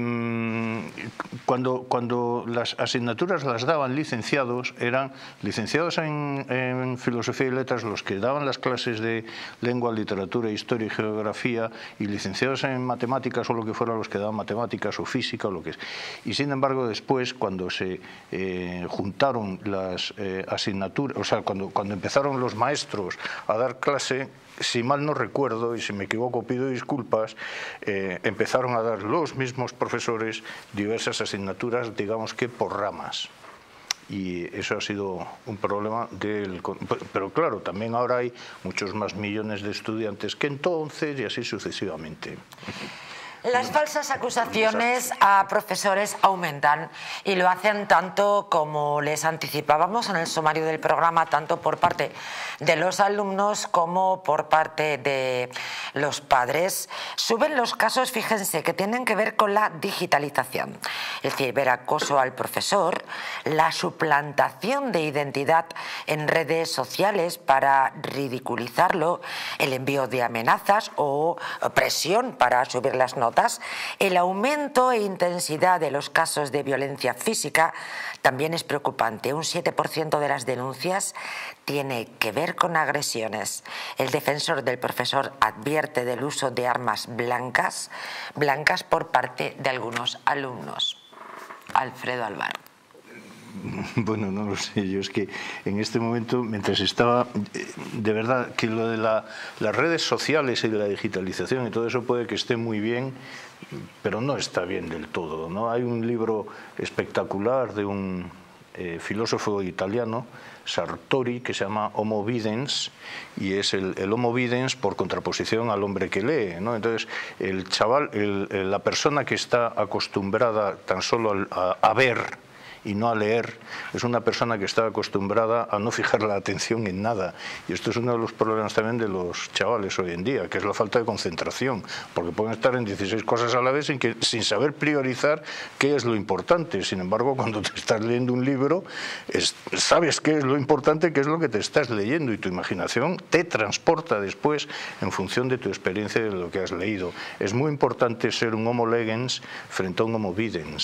cuando, cuando las asignaturas las daban licenciados, eran licenciados en, en filosofía y letras los que daban las clases de lengua, literatura, historia y geografía, y licenciados en matemáticas o lo que fuera los que daban matemáticas o física o lo que es. Y sin embargo después, cuando se eh, juntaron las eh, asignaturas, o sea, cuando, cuando empezaron los maestros a dar clase, si mal no recuerdo, y si me equivoco pido disculpas, eh, empezaron a dar los mismos profesores diversas asignaturas, digamos que por ramas. Y eso ha sido un problema del... Pero claro, también ahora hay muchos más millones de estudiantes que entonces, y así sucesivamente. Las falsas acusaciones a profesores aumentan y lo hacen tanto, como les anticipábamos en el sumario del programa, tanto por parte de los alumnos como por parte de los padres. Suben los casos, fíjense, que tienen que ver con la digitalización, es decir, ciberacoso al profesor, la suplantación de identidad en redes sociales para ridiculizarlo, el envío de amenazas o presión para subir las notas. El aumento e intensidad de los casos de violencia física también es preocupante. Un siete por ciento de las denuncias tiene que ver con agresiones. El defensor del profesor advierte del uso de armas blancas, blancas por parte de algunos alumnos. Alfredo Alvar. Bueno, no lo sé, yo es que en este momento, mientras estaba, de verdad que lo de la, las redes sociales y de la digitalización y todo eso puede que esté muy bien, pero no está bien del todo, ¿no? Hay un libro espectacular de un eh, filósofo italiano, Sartori, que se llama Homo Videns, y es el, el Homo Videns por contraposición al hombre que lee, ¿no? Entonces, el chaval, el, el, la persona que está acostumbrada tan solo a, a ver y no a leer, es una persona que está acostumbrada a no fijar la atención en nada. Y esto es uno de los problemas también de los chavales hoy en día, que es la falta de concentración, porque pueden estar en dieciséis cosas a la vez sin, que, sin saber priorizar qué es lo importante. Sin embargo, cuando te estás leyendo un libro, es, sabes qué es lo importante, qué es lo que te estás leyendo, y tu imaginación te transporta después en función de tu experiencia y de lo que has leído. Es muy importante ser un Homo Legens frente a un Homo Videns.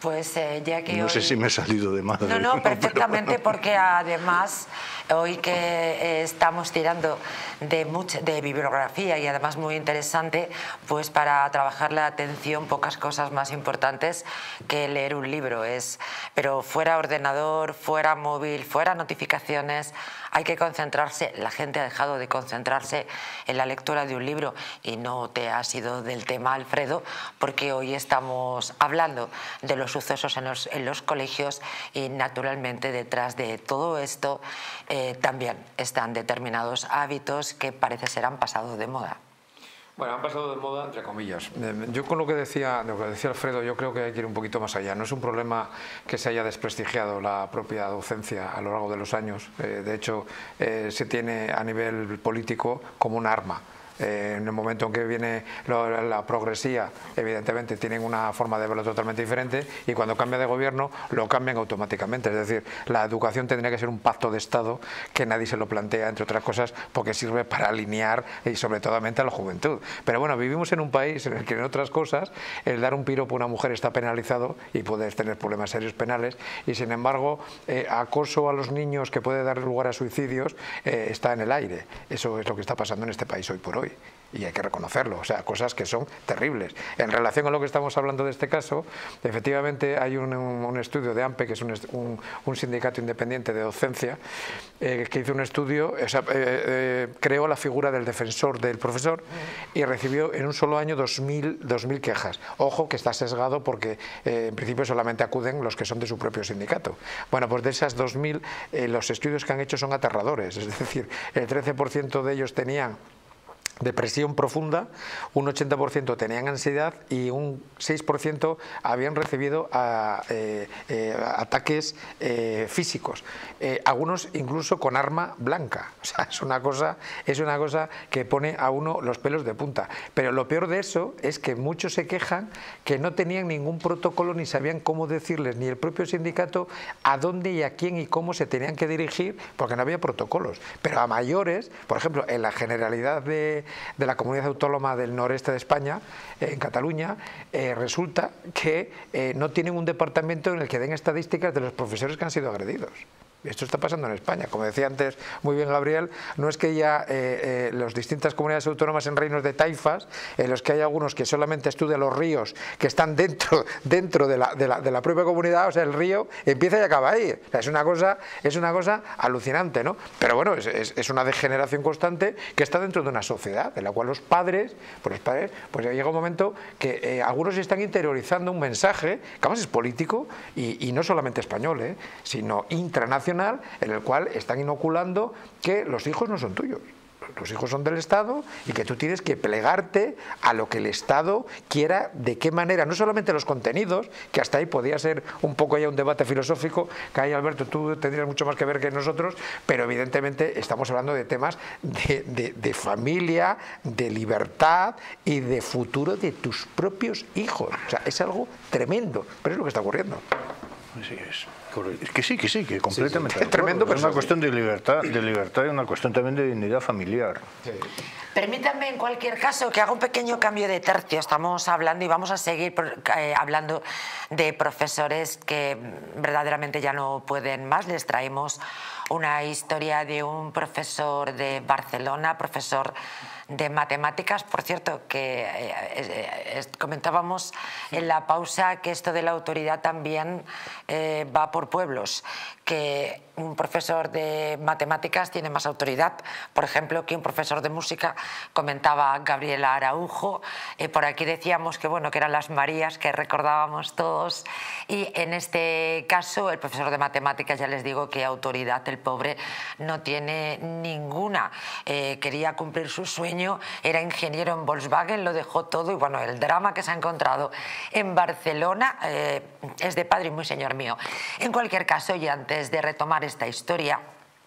Pues eh, ya que No hoy... sé si me he salido de madre. No, no, perfectamente, pero... porque además hoy que eh, estamos tirando de, mucha, de bibliografía y además muy interesante, pues para trabajar la atención pocas cosas más importantes que leer un libro es, pero fuera ordenador, fuera móvil, fuera notificaciones, hay que concentrarse. La gente ha dejado de concentrarse en la lectura de un libro y no te ha sido del tema, Alfredo, porque hoy estamos hablando de los sucesos en los, en los colegios y naturalmente detrás de todo esto eh, también están determinados hábitos que parece ser han pasado de moda. Bueno, han pasado de moda entre comillas. Yo con lo que decía, lo que decía Alfredo, yo creo que hay que ir un poquito más allá. No es un problema que se haya desprestigiado la propia docencia a lo largo de los años. Eh, de hecho, eh, se tiene a nivel político como un arma. Eh, en el momento en que viene lo, la progresía, evidentemente tienen una forma de verlo totalmente diferente, y cuando cambia de gobierno lo cambian automáticamente. Es decir, la educación tendría que ser un pacto de Estado que nadie se lo plantea, entre otras cosas porque sirve para alinear y sobre todo a la juventud. Pero bueno, vivimos en un país en el que en otras cosas el dar un piropo a una mujer está penalizado y puedes tener problemas serios penales, y sin embargo eh, acoso a los niños que puede dar lugar a suicidios eh, está en el aire. Eso es lo que está pasando en este país hoy por hoy. Y hay que reconocerlo, o sea, cosas que son terribles. En relación con lo que estamos hablando de este caso, efectivamente hay un, un, un estudio de AMPE, que es un, un, un sindicato independiente de docencia, eh, que hizo un estudio, o sea, eh, eh, creó la figura del defensor del profesor y recibió en un solo año dos mil quejas. Ojo, que está sesgado porque eh, en principio solamente acuden los que son de su propio sindicato. Bueno, pues de esas dos mil, eh, los estudios que han hecho son aterradores, es decir, el trece por ciento de ellos tenían depresión profunda, un ochenta por ciento tenían ansiedad y un seis por ciento habían recibido a, eh, eh, ataques eh, físicos, eh, algunos incluso con arma blanca. O sea, es una cosa, es una cosa que pone a uno los pelos de punta. Pero lo peor de eso es que muchos se quejan que no tenían ningún protocolo ni sabían cómo decirles, ni el propio sindicato, a dónde y a quién y cómo se tenían que dirigir, porque no había protocolos. Pero a mayores, por ejemplo, en la generalidad de de la comunidad autónoma del noreste de España, eh, en Cataluña, eh, resulta que eh, no tienen un departamento en el que den estadísticas de los profesores que han sido agredidos. Esto está pasando en España. Como decía antes muy bien Gabriel, no es que ya eh, eh, las distintas comunidades autónomas en reinos de taifas, en los que hay algunos que solamente estudian los ríos que están dentro, dentro de, la, de, la, de la propia comunidad, o sea, el río empieza y acaba ahí. O sea, es, una cosa, es una cosa alucinante, ¿no? Pero bueno, es, es, es una degeneración constante que está dentro de una sociedad en la cual los padres, pues los padres, pues llega un momento que eh, algunos están interiorizando un mensaje, que además es político y, y no solamente español, eh, sino internacional, en el cual están inoculando que los hijos no son tuyos, los hijos son del Estado y que tú tienes que plegarte a lo que el Estado quiera, de qué manera, no solamente los contenidos, que hasta ahí podía ser un poco ya un debate filosófico, que ahí, Alberto, tú tendrías mucho más que ver que nosotros, pero evidentemente estamos hablando de temas de, de, de familia, de libertad y de futuro de tus propios hijos. O sea, es algo tremendo, pero es lo que está ocurriendo. Así es. Que sí, que sí, que completamente. Sí, sí. Es tremendo, pero es una cuestión de libertad, de libertad y una cuestión también de dignidad familiar. Sí. Permítanme en cualquier caso que haga un pequeño cambio de tercio. Estamos hablando y vamos a seguir eh, hablando de profesores que verdaderamente ya no pueden más. Les traemos una historia de un profesor de Barcelona, profesor de matemáticas, por cierto, que eh, eh, comentábamos en la pausa que esto de la autoridad también eh, va por pueblos, que un profesor de matemáticas tiene más autoridad, por ejemplo, que un profesor de música. Comentaba Gabriela Araujo, eh, por aquí decíamos que bueno, que eran las Marías que recordábamos todos, y en este caso el profesor de matemáticas, ya les digo que autoridad el pobre no tiene ninguna. Eh, quería cumplir su sueño, era ingeniero en Volkswagen, lo dejó todo y bueno, el drama que se ha encontrado en Barcelona eh, es de padre y muy señor mío. En cualquier caso, y antes de retomar esta historia,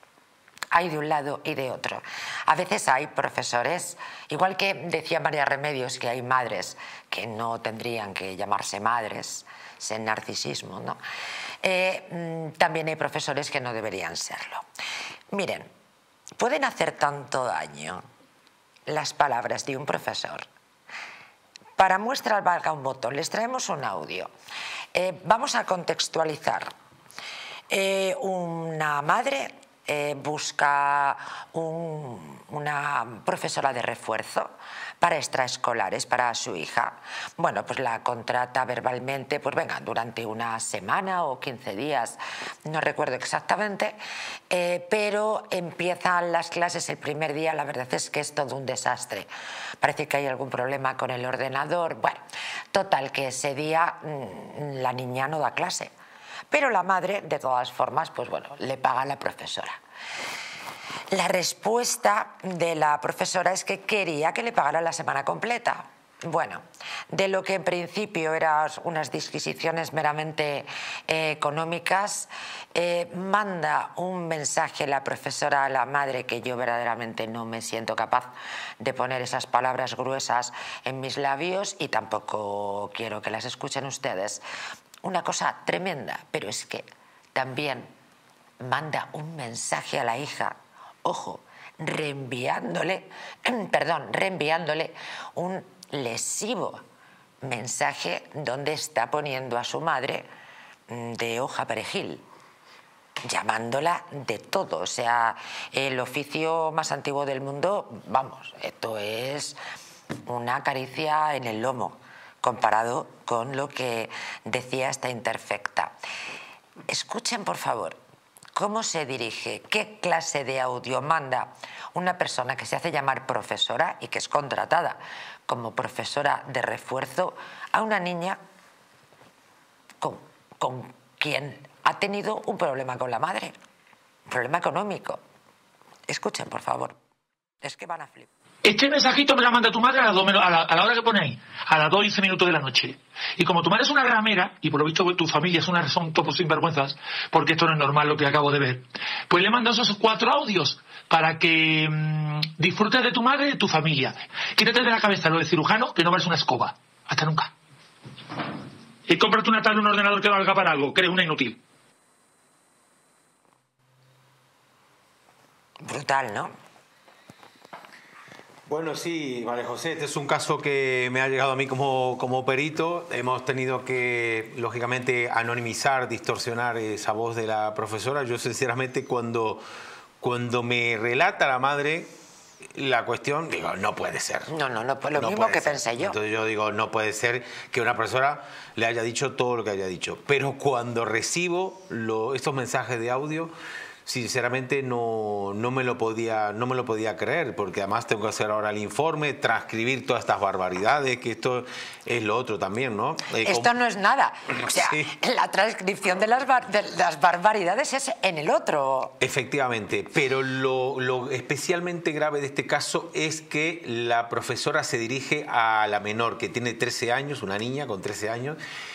hay de un lado y de otro. A veces hay profesores, igual que decía María Remedios, que hay madres que no tendrían que llamarse madres, es narcisismo, ¿no? Eh, también hay profesores que no deberían serlo. Miren, pueden hacer tanto daño las palabras de un profesor Para muestra valga un botón, les traemos un audio. Eh, vamos a contextualizar. Eh, una madre eh, busca un, una profesora de refuerzo para extraescolares, para su hija. Bueno, pues la contrata verbalmente, pues venga, durante una semana o quince días, no recuerdo exactamente, eh, pero empiezan las clases el primer día, la verdad es que es todo un desastre. Parece que hay algún problema con el ordenador. Bueno, total, que ese día mmm, la niña no da clase. Pero la madre, de todas formas, pues bueno, le paga a la profesora. La respuesta de la profesora es que quería que le pagara la semana completa. Bueno, de lo que en principio eran unas disquisiciones meramente eh, económicas, eh, manda un mensaje la profesora a la madre, que yo verdaderamente no me siento capaz de poner esas palabras gruesas en mis labios y tampoco quiero que las escuchen ustedes. Una cosa tremenda, pero es que también manda un mensaje a la hija, ojo, reenviándole, perdón, reenviándole un lesivo mensaje donde está poniendo a su madre de hoja perejil, llamándola de todo. O sea, el oficio más antiguo del mundo, vamos, esto es una caricia en el lomo comparado con lo que decía esta imperfecta. Escuchen, por favor, cómo se dirige, qué clase de audio manda una persona que se hace llamar profesora y que es contratada como profesora de refuerzo a una niña con, con quien ha tenido un problema con la madre, un problema económico. Escuchen, por favor, es que van a flipar. Este mensajito me la manda tu madre a, las dos, a, la, a la hora que pone ahí, a las dos y once minutos de la noche. Y como tu madre es una ramera, y por lo visto tu familia es una, son topos sinvergüenzas, porque esto no es normal lo que acabo de ver, pues le mandas esos cuatro audios para que mmm, disfrutes de tu madre y de tu familia. Quítate de la cabeza lo de cirujano, que no vales una escoba. Hasta nunca. Y cómprate una tablet, un ordenador que valga para algo, que eres una inútil. Brutal, ¿no? Bueno, sí, María José, este es un caso que me ha llegado a mí como, como perito. Hemos tenido que, lógicamente, anonimizar, distorsionar esa voz de la profesora. Yo, sinceramente, cuando, cuando me relata la madre la cuestión, digo, no puede ser. No, no, no, pues lo no mismo que ser. pensé yo. Entonces yo digo, no puede ser que una profesora le haya dicho todo lo que haya dicho. Pero cuando recibo lo, estos mensajes de audio, sinceramente no, no, me lo podía, no me lo podía creer, porque además tengo que hacer ahora el informe, transcribir todas estas barbaridades, que esto es lo otro también, ¿no? Eh, esto no es nada. O sea, sí. La transcripción de las, bar de las barbaridades es en el otro. Efectivamente, pero lo, lo especialmente grave de este caso es que la profesora se dirige a la menor, que tiene trece años, una niña con trece años,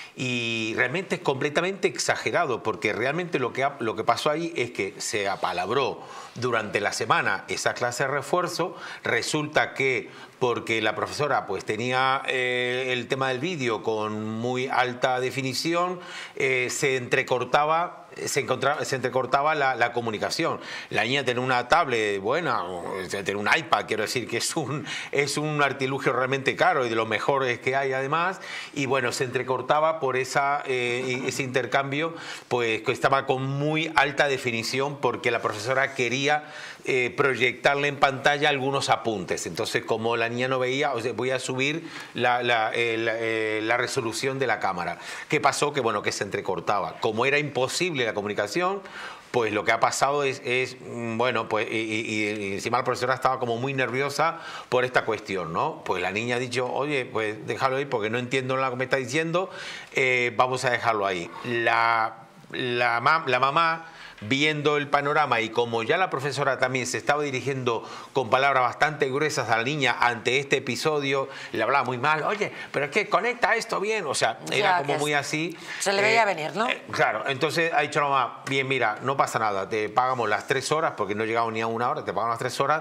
y realmente es completamente exagerado, porque realmente lo que, ha, lo que pasó ahí es que se apalabró durante la semana esa clase de refuerzo. Resulta que porque la profesora pues tenía eh, el tema del vídeo con muy alta definición, eh, se entrecortaba Se, encontraba, se entrecortaba la, la comunicación. La niña tiene una tablet buena, tiene un iPad, quiero decir que es un, es un artilugio realmente caro y de los mejores que hay además, y bueno, se entrecortaba por esa, eh, ese intercambio, pues que estaba con muy alta definición, porque la profesora quería eh, proyectarle en pantalla algunos apuntes. Entonces, como la niña no veía, o sea, voy a subir la, la, eh, la, eh, la resolución de la cámara. ¿Qué pasó? Que bueno, que se entrecortaba. Como era imposible la comunicación, pues lo que ha pasado es, es bueno, pues y, y, y encima la profesora estaba como muy nerviosa por esta cuestión, ¿no? Pues la niña ha dicho, oye, pues déjalo ahí porque no entiendo lo que me está diciendo, eh, vamos a dejarlo ahí. La, la, la mamá, viendo el panorama, y como ya la profesora también se estaba dirigiendo con palabras bastante gruesas a la niña ante este episodio, le hablaba muy mal, oye, pero es que conecta esto bien, o sea, ya, era como muy así. Se le veía eh, venir, ¿no? Eh, claro, entonces ha dicho la mamá, bien, mira, no pasa nada, te pagamos las tres horas, porque no llegamos ni a una hora, te pagamos las tres horas,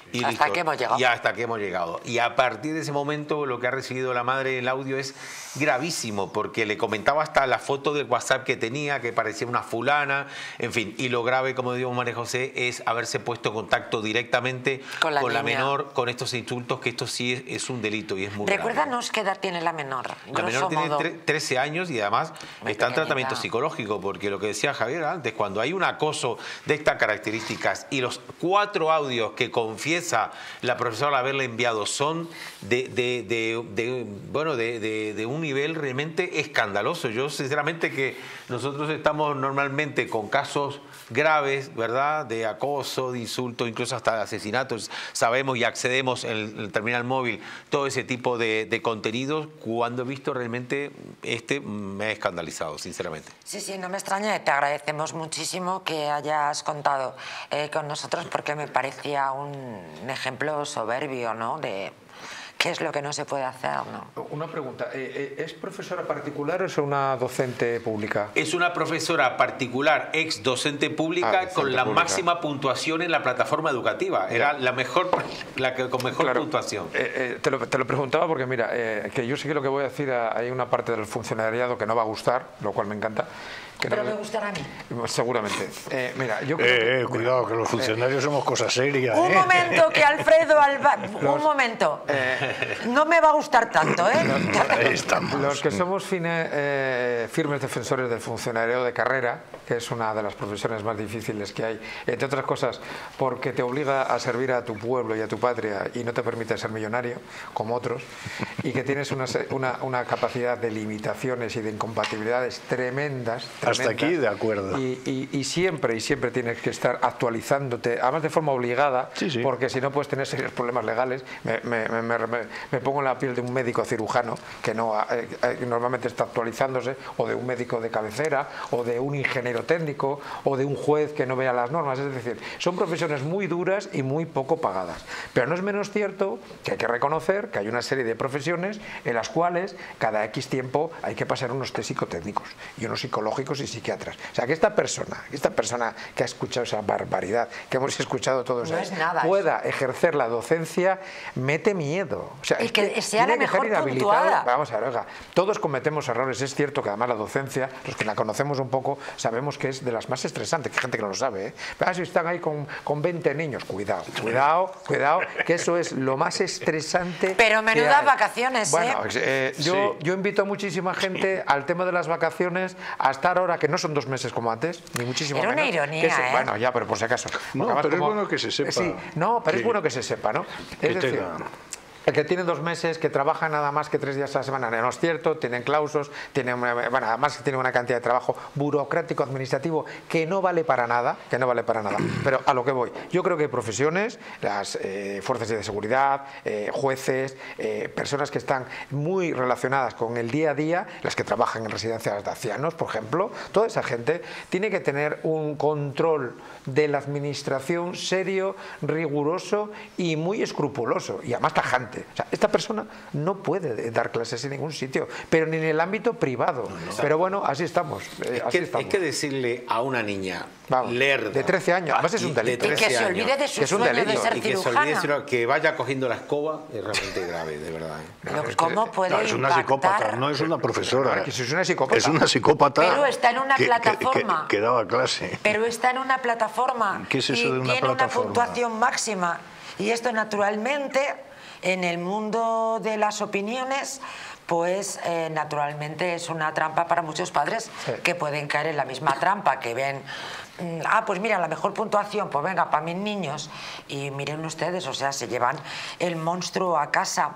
Y hasta listo. que hemos llegado. Y hasta que hemos llegado. Y a partir de ese momento lo que ha recibido la madre en el audio es gravísimo, porque le comentaba hasta la foto del WhatsApp que tenía, que parecía una fulana, en fin. Y lo grave, como digo María José, es haberse puesto en contacto directamente con la, con la niña. menor, con estos insultos, que esto sí es, es un delito y es muy grave. Recuérdanos qué edad tiene la menor. La menor tiene modo. trece años y además Muy está en pequeñita. tratamiento psicológico, porque lo que decía Javier antes, cuando hay un acoso de estas características y los cuatro audios que confiesa la profesora haberle enviado son de, de, de, de bueno, de, de, de un nivel realmente escandaloso. Yo sinceramente que nosotros estamos normalmente con casos graves, ¿verdad?, de acoso, de insulto, incluso hasta de asesinatos, sabemos y accedemos en el, en el terminal móvil todo ese tipo de, de contenidos. Cuando he visto realmente este, me ha escandalizado, sinceramente. Sí, sí, no me extraña y te agradecemos muchísimo que hayas contado eh, con nosotros, porque me parecía un ejemplo soberbio, ¿no?, de qué es lo que no se puede hacer, ¿no? Una pregunta, ¿es profesora particular o es una docente pública? Es una profesora particular, ex docente pública, ah, docente con la pública. máxima puntuación en la plataforma educativa. Era la mejor, la que con mejor claro, puntuación. Eh, eh, te, lo, te lo preguntaba porque, mira, eh, que yo sé que lo que voy a decir, hay una parte del funcionariado que no va a gustar, lo cual me encanta. Que Pero no, me gustará a mí. Seguramente. Eh, mira, yo creo eh, que, eh, cuidado, que los funcionarios eh, somos cosas serias. Un eh. momento, que Alfredo Alba... Los, un momento. Eh, no me va a gustar tanto, ¿eh? Ahí estamos. Los que somos fine, eh, firmes defensores del funcionariado de carrera, que es una de las profesiones más difíciles que hay, entre otras cosas porque te obliga a servir a tu pueblo y a tu patria y no te permite ser millonario, como otros, y que tienes una, una, una capacidad de limitaciones y de incompatibilidades tremendas. Hasta aquí de acuerdo. Y, y, y siempre y siempre tienes que estar actualizándote, además de forma obligada, sí, sí. porque si no puedes tener serios problemas legales. Me, me, me, me, me pongo en la piel de un médico cirujano que no eh, eh, normalmente está actualizándose, o de un médico de cabecera, o de un ingeniero técnico, o de un juez que no vea las normas. Es decir, son profesiones muy duras y muy poco pagadas. Pero no es menos cierto que hay que reconocer que hay una serie de profesiones en las cuales cada X tiempo hay que pasar unos test psicotécnicos y unos psicológicos y psiquiatras. O sea, que esta persona, esta persona que ha escuchado esa barbaridad que hemos escuchado todos, no ahí, es nada, pueda eso. ejercer la docencia, mete miedo. O sea, y es que, que sea la mejor puntuada. Vamos a ver, oiga, todos cometemos errores. Es cierto que además la docencia, los que la conocemos un poco, sabemos que es de las más estresantes, que hay gente que no lo sabe, ¿eh? Pero si están ahí con, con veinte niños, cuidado, cuidado, cuidado, que eso es lo más estresante. Pero menudas vacaciones, bueno, ¿eh? eh yo, sí. yo invito a muchísima gente al tema de las vacaciones, a estar ahora, que no son dos meses como antes, ni muchísimo Era menos. una ironía, que se, ¿eh? Bueno, ya, pero por si acaso. No, pero como, es bueno que se sepa. Sí, no, pero que, es bueno que se sepa, ¿no? Es decir, tenga. El que tiene dos meses, que trabaja nada más que tres días a la semana, no es cierto, tienen clausos, tienen, bueno, además tienen una cantidad de trabajo burocrático, administrativo, que no vale para nada, que no vale para nada. Pero a lo que voy, yo creo que hay profesiones, las eh, fuerzas de seguridad, eh, jueces, eh, personas que están muy relacionadas con el día a día, las que trabajan en residencias de ancianos, por ejemplo, toda esa gente tiene que tener un control de la administración serio, riguroso y muy escrupuloso, y además tajante. O sea, esta persona no puede dar clases en ningún sitio, pero ni en el ámbito privado. No, no. Pero bueno, así estamos. Eh, es, así que, estamos. es que decirle a una niña Vamos, lerda, de trece años, además es un delito. Y que se olvide de su sueño de ser y que cirujana. Se olvide, que vaya cogiendo la escoba es realmente grave, de verdad. ¿eh? No, ¿Cómo puede no, es una impactar? psicópata, no es una profesora. Que es una psicópata. Es una psicópata. Pero está en una que, plataforma. Que, que, que daba clase. Pero está en una plataforma. ¿Qué es eso y de una tiene plataforma? una puntuación máxima. Y esto naturalmente, en el mundo de las opiniones, pues eh, naturalmente es una trampa para muchos padres sí. que pueden caer en la misma trampa, que ven, ah, pues mira, la mejor puntuación, pues venga, para mis niños. Y miren ustedes, o sea, se llevan el monstruo a casa.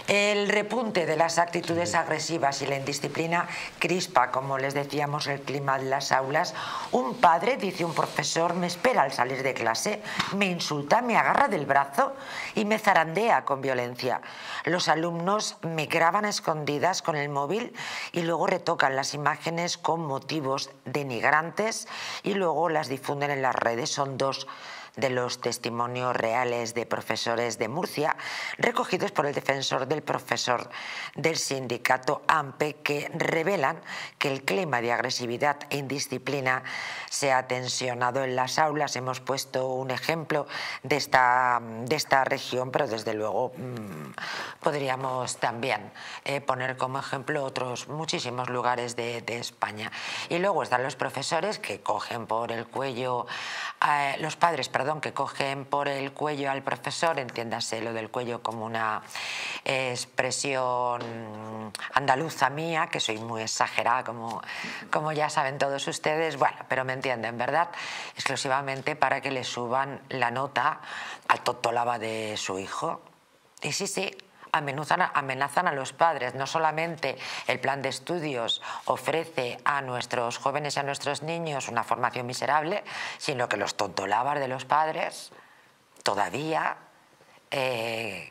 El repunte de las actitudes agresivas y la indisciplina crispa, como les decíamos, el clima de las aulas. Un padre, dice un profesor, me espera al salir de clase, me insulta, me agarra del brazo y me zarandea con violencia. Los alumnos me graban escondidas con el móvil y luego retocan las imágenes con motivos denigrantes y luego las difunden en las redes. Son dos de los testimonios reales de profesores de Murcia, recogidos por el defensor del profesor del sindicato AMPE, que revelan que el clima de agresividad e indisciplina se ha tensionado en las aulas. Hemos puesto un ejemplo de esta, de esta región, pero desde luego mmm, podríamos también eh, poner como ejemplo otros muchísimos lugares de, de España. Y luego están los profesores que cogen por el cuello, eh, los padres, perdón, que cogen por el cuello al profesor, entiéndase lo del cuello como una eh, expresión andaluza mía, que soy muy exagerada, como, como ya saben todos ustedes, bueno, pero me entienden, ¿verdad? Exclusivamente para que le suban la nota al totolaba de su hijo. Y sí, sí, amenazan, amenazan a los padres. No solamente el plan de estudios ofrece a nuestros jóvenes y a nuestros niños una formación miserable, sino que los tontolabas de los padres todavía eh,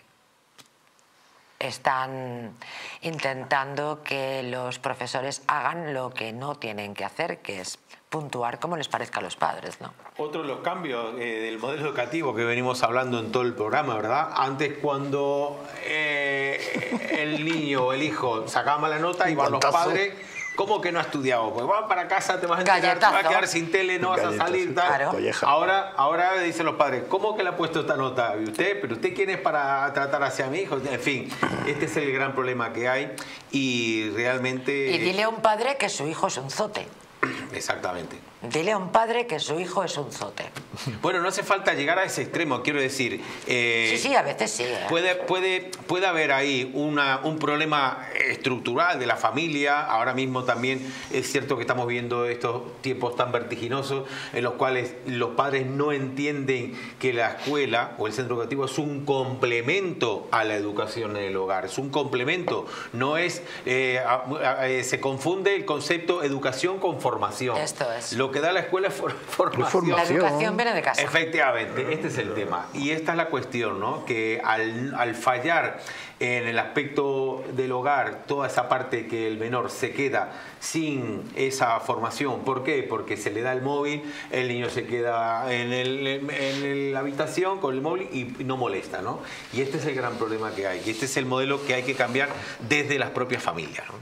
están intentando que los profesores hagan lo que no tienen que hacer, que es puntuar como les parezca a los padres, ¿no? Otro de los cambios eh, del modelo educativo que venimos hablando en todo el programa, ¿verdad? Antes, cuando eh, el niño o el hijo sacaba mala nota, iban los padres, ¿cómo que no has estudiado? Pues vas para casa, te vas a enterar, te vas a quedar sin tele, no vas a salir, tal. Claro. Ahora, ahora dicen los padres, ¿cómo que le ha puesto esta nota? ¿Y usted? ¿Pero usted quién es para tratar hacia mi hijo? En fin, este es el gran problema que hay y realmente... Y dile a un padre que su hijo es un zote. Exactamente. Dile a un padre que su hijo es un zote. Bueno, no hace falta llegar a ese extremo, quiero decir. Eh, sí, sí, a veces sí. ¿eh? Puede, puede, puede haber ahí una, un problema estructural de la familia. Ahora mismo también es cierto que estamos viendo estos tiempos tan vertiginosos en los cuales los padres no entienden que la escuela o el centro educativo es un complemento a la educación en el hogar. Es un complemento. No es, eh, a, a, se confunde el concepto educación con formación. Esto es. Lo que da la escuela es for, formación. formación. La educación viene de casa. Efectivamente, este es el tema. Y esta es la cuestión, ¿no? Que al, al fallar en el aspecto del hogar, toda esa parte que el menor se queda sin esa formación. ¿Por qué? Porque se le da el móvil, el niño se queda en, el, en la habitación con el móvil y no molesta, ¿no? Y este es el gran problema que hay. Y este es el modelo que hay que cambiar desde las propias familias, ¿no?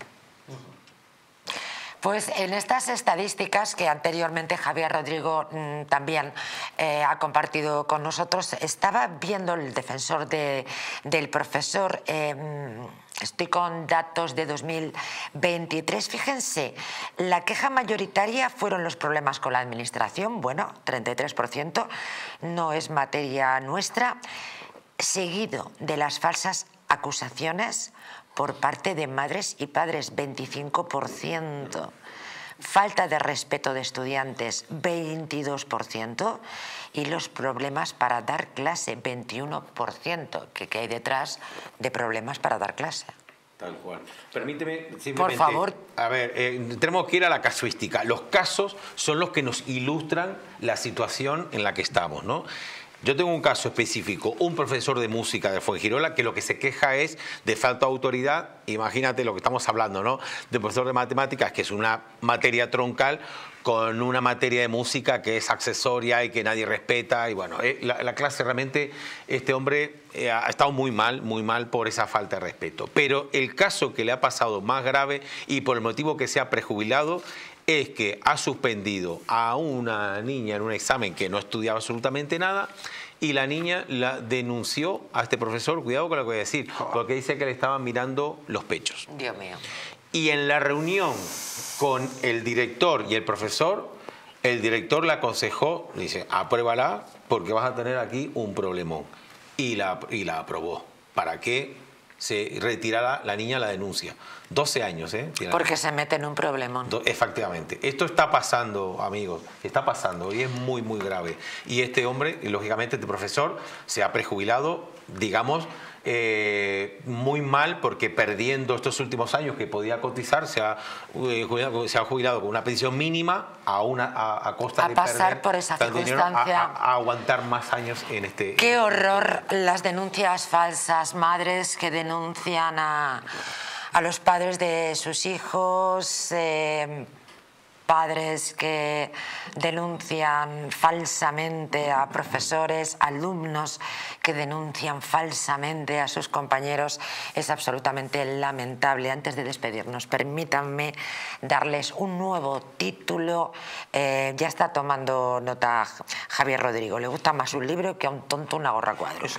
Pues en estas estadísticas que anteriormente Javier Rodrigo mmm, también eh, ha compartido con nosotros, estaba viendo el defensor de, del profesor, eh, estoy con datos de dos mil veintitrés, fíjense, la queja mayoritaria fueron los problemas con la administración, bueno, treinta y tres por ciento, no es materia nuestra, seguido de las falsas acusaciones por parte de madres y padres, veinticinco por ciento. Falta de respeto de estudiantes, veintidós por ciento. Y los problemas para dar clase, veintiuno por ciento. ¿Qué, qué hay detrás de problemas para dar clase? Tal cual. Permíteme simplemente... Por favor. A ver, eh, tenemos que ir a la casuística. Los casos son los que nos ilustran la situación en la que estamos, ¿no? Yo tengo un caso específico, un profesor de música de Fuengirola que lo que se queja es de falta de autoridad. Imagínate lo que estamos hablando, ¿no? De profesor de matemáticas, que es una materia troncal, con una materia de música que es accesoria y que nadie respeta. Y bueno, eh, la, la clase realmente, este hombre eh, ha estado muy mal, muy mal por esa falta de respeto. Pero el caso que le ha pasado más grave y por el motivo que se ha prejubilado es que ha suspendido a una niña en un examen que no estudiaba absolutamente nada y la niña la denunció a este profesor, cuidado con lo que voy a decir, porque dice que le estaban mirando los pechos. Dios mío. Y en la reunión con el director y el profesor, el director le aconsejó, dice, apruébala porque vas a tener aquí un problemón. Y la, y la aprobó. ¿Para qué? Se retirara la niña la denuncia. doce años, ¿eh? Porque se mete en un problemón. Efectivamente. Esto está pasando, amigos. Está pasando y es muy, muy grave. Y este hombre, y lógicamente este profesor, se ha prejubilado, digamos, eh, muy mal porque perdiendo estos últimos años que podía cotizar, se ha, eh, jubilado, se ha jubilado con una pensión mínima a, una, a, a costa a de pasar perder por esa tanto dinero, circunstancia. a, a, a aguantar más años en este... Qué horror las denuncias falsas, madres que denuncian a, a los padres de sus hijos... Eh, padres que denuncian falsamente a profesores, alumnos que denuncian falsamente a sus compañeros, es absolutamente lamentable. Antes de despedirnos, permítanme darles un nuevo título. Eh, ya está tomando nota Javier Rodrigo, le gusta más un libro que a un tonto una gorra a cuadros.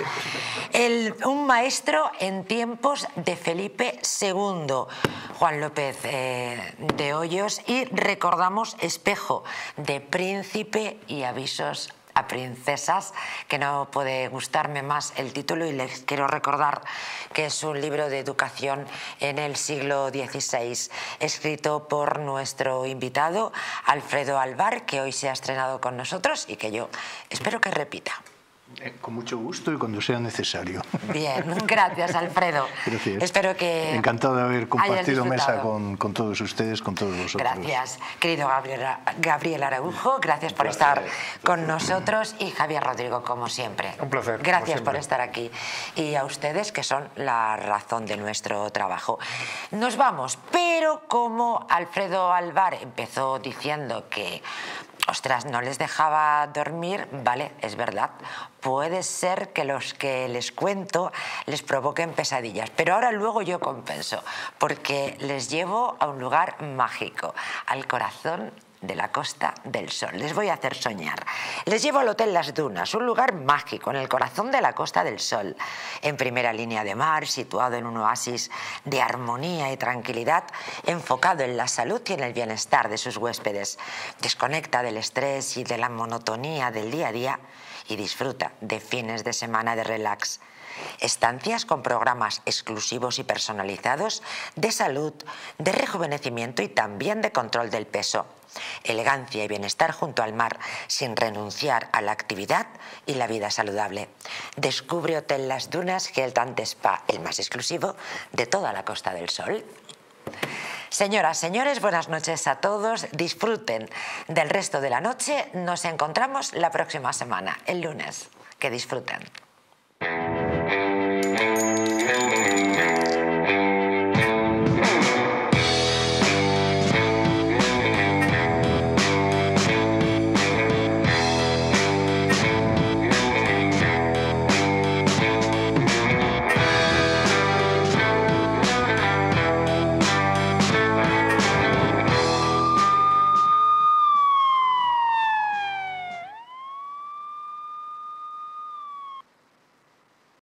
El, un maestro en tiempos de Felipe segundo, Juan López eh, de Hoyos, y recordamos Espejo de Príncipe y Avisos a princesas, que no puede gustarme más el título, y les quiero recordar que es un libro de educación en el siglo dieciséis, escrito por nuestro invitado Alfredo Alvar, que hoy se ha estrenado con nosotros y que yo espero que repita. Eh, con mucho gusto y cuando sea necesario. Bien, gracias, Alfredo. Gracias. Espero que encantado de haber compartido mesa disfrutado. con, con todos ustedes, con todos vosotros. Gracias, querido Gabriel, Gabriel Araujo, gracias por estar con nosotros, y Javier Rodrigo, como siempre. Un placer. Gracias por estar aquí. Y a ustedes, que son la razón de nuestro trabajo. Nos vamos, pero como Alfredo Alvar empezó diciendo que, ostras, no les dejaba dormir, vale, es verdad. Puede ser que los que les cuento les provoquen pesadillas, pero ahora luego yo compenso, porque les llevo a un lugar mágico, al corazón de la Costa del Sol. Les voy a hacer soñar. Les llevo al Hotel Las Dunas, un lugar mágico en el corazón de la Costa del Sol, en primera línea de mar, situado en un oasis de armonía y tranquilidad, enfocado en la salud y en el bienestar de sus huéspedes. Desconecta del estrés y de la monotonía del día a día y disfruta de fines de semana de relax. Estancias con programas exclusivos y personalizados de salud, de rejuvenecimiento y también de control del peso. Elegancia y bienestar junto al mar, sin renunciar a la actividad y la vida saludable. Descubre Hotel Las Dunas Health and Spa, el más exclusivo de toda la Costa del Sol. Señoras, señores, buenas noches a todos. Disfruten del resto de la noche. Nos encontramos la próxima semana, el lunes. Que disfruten.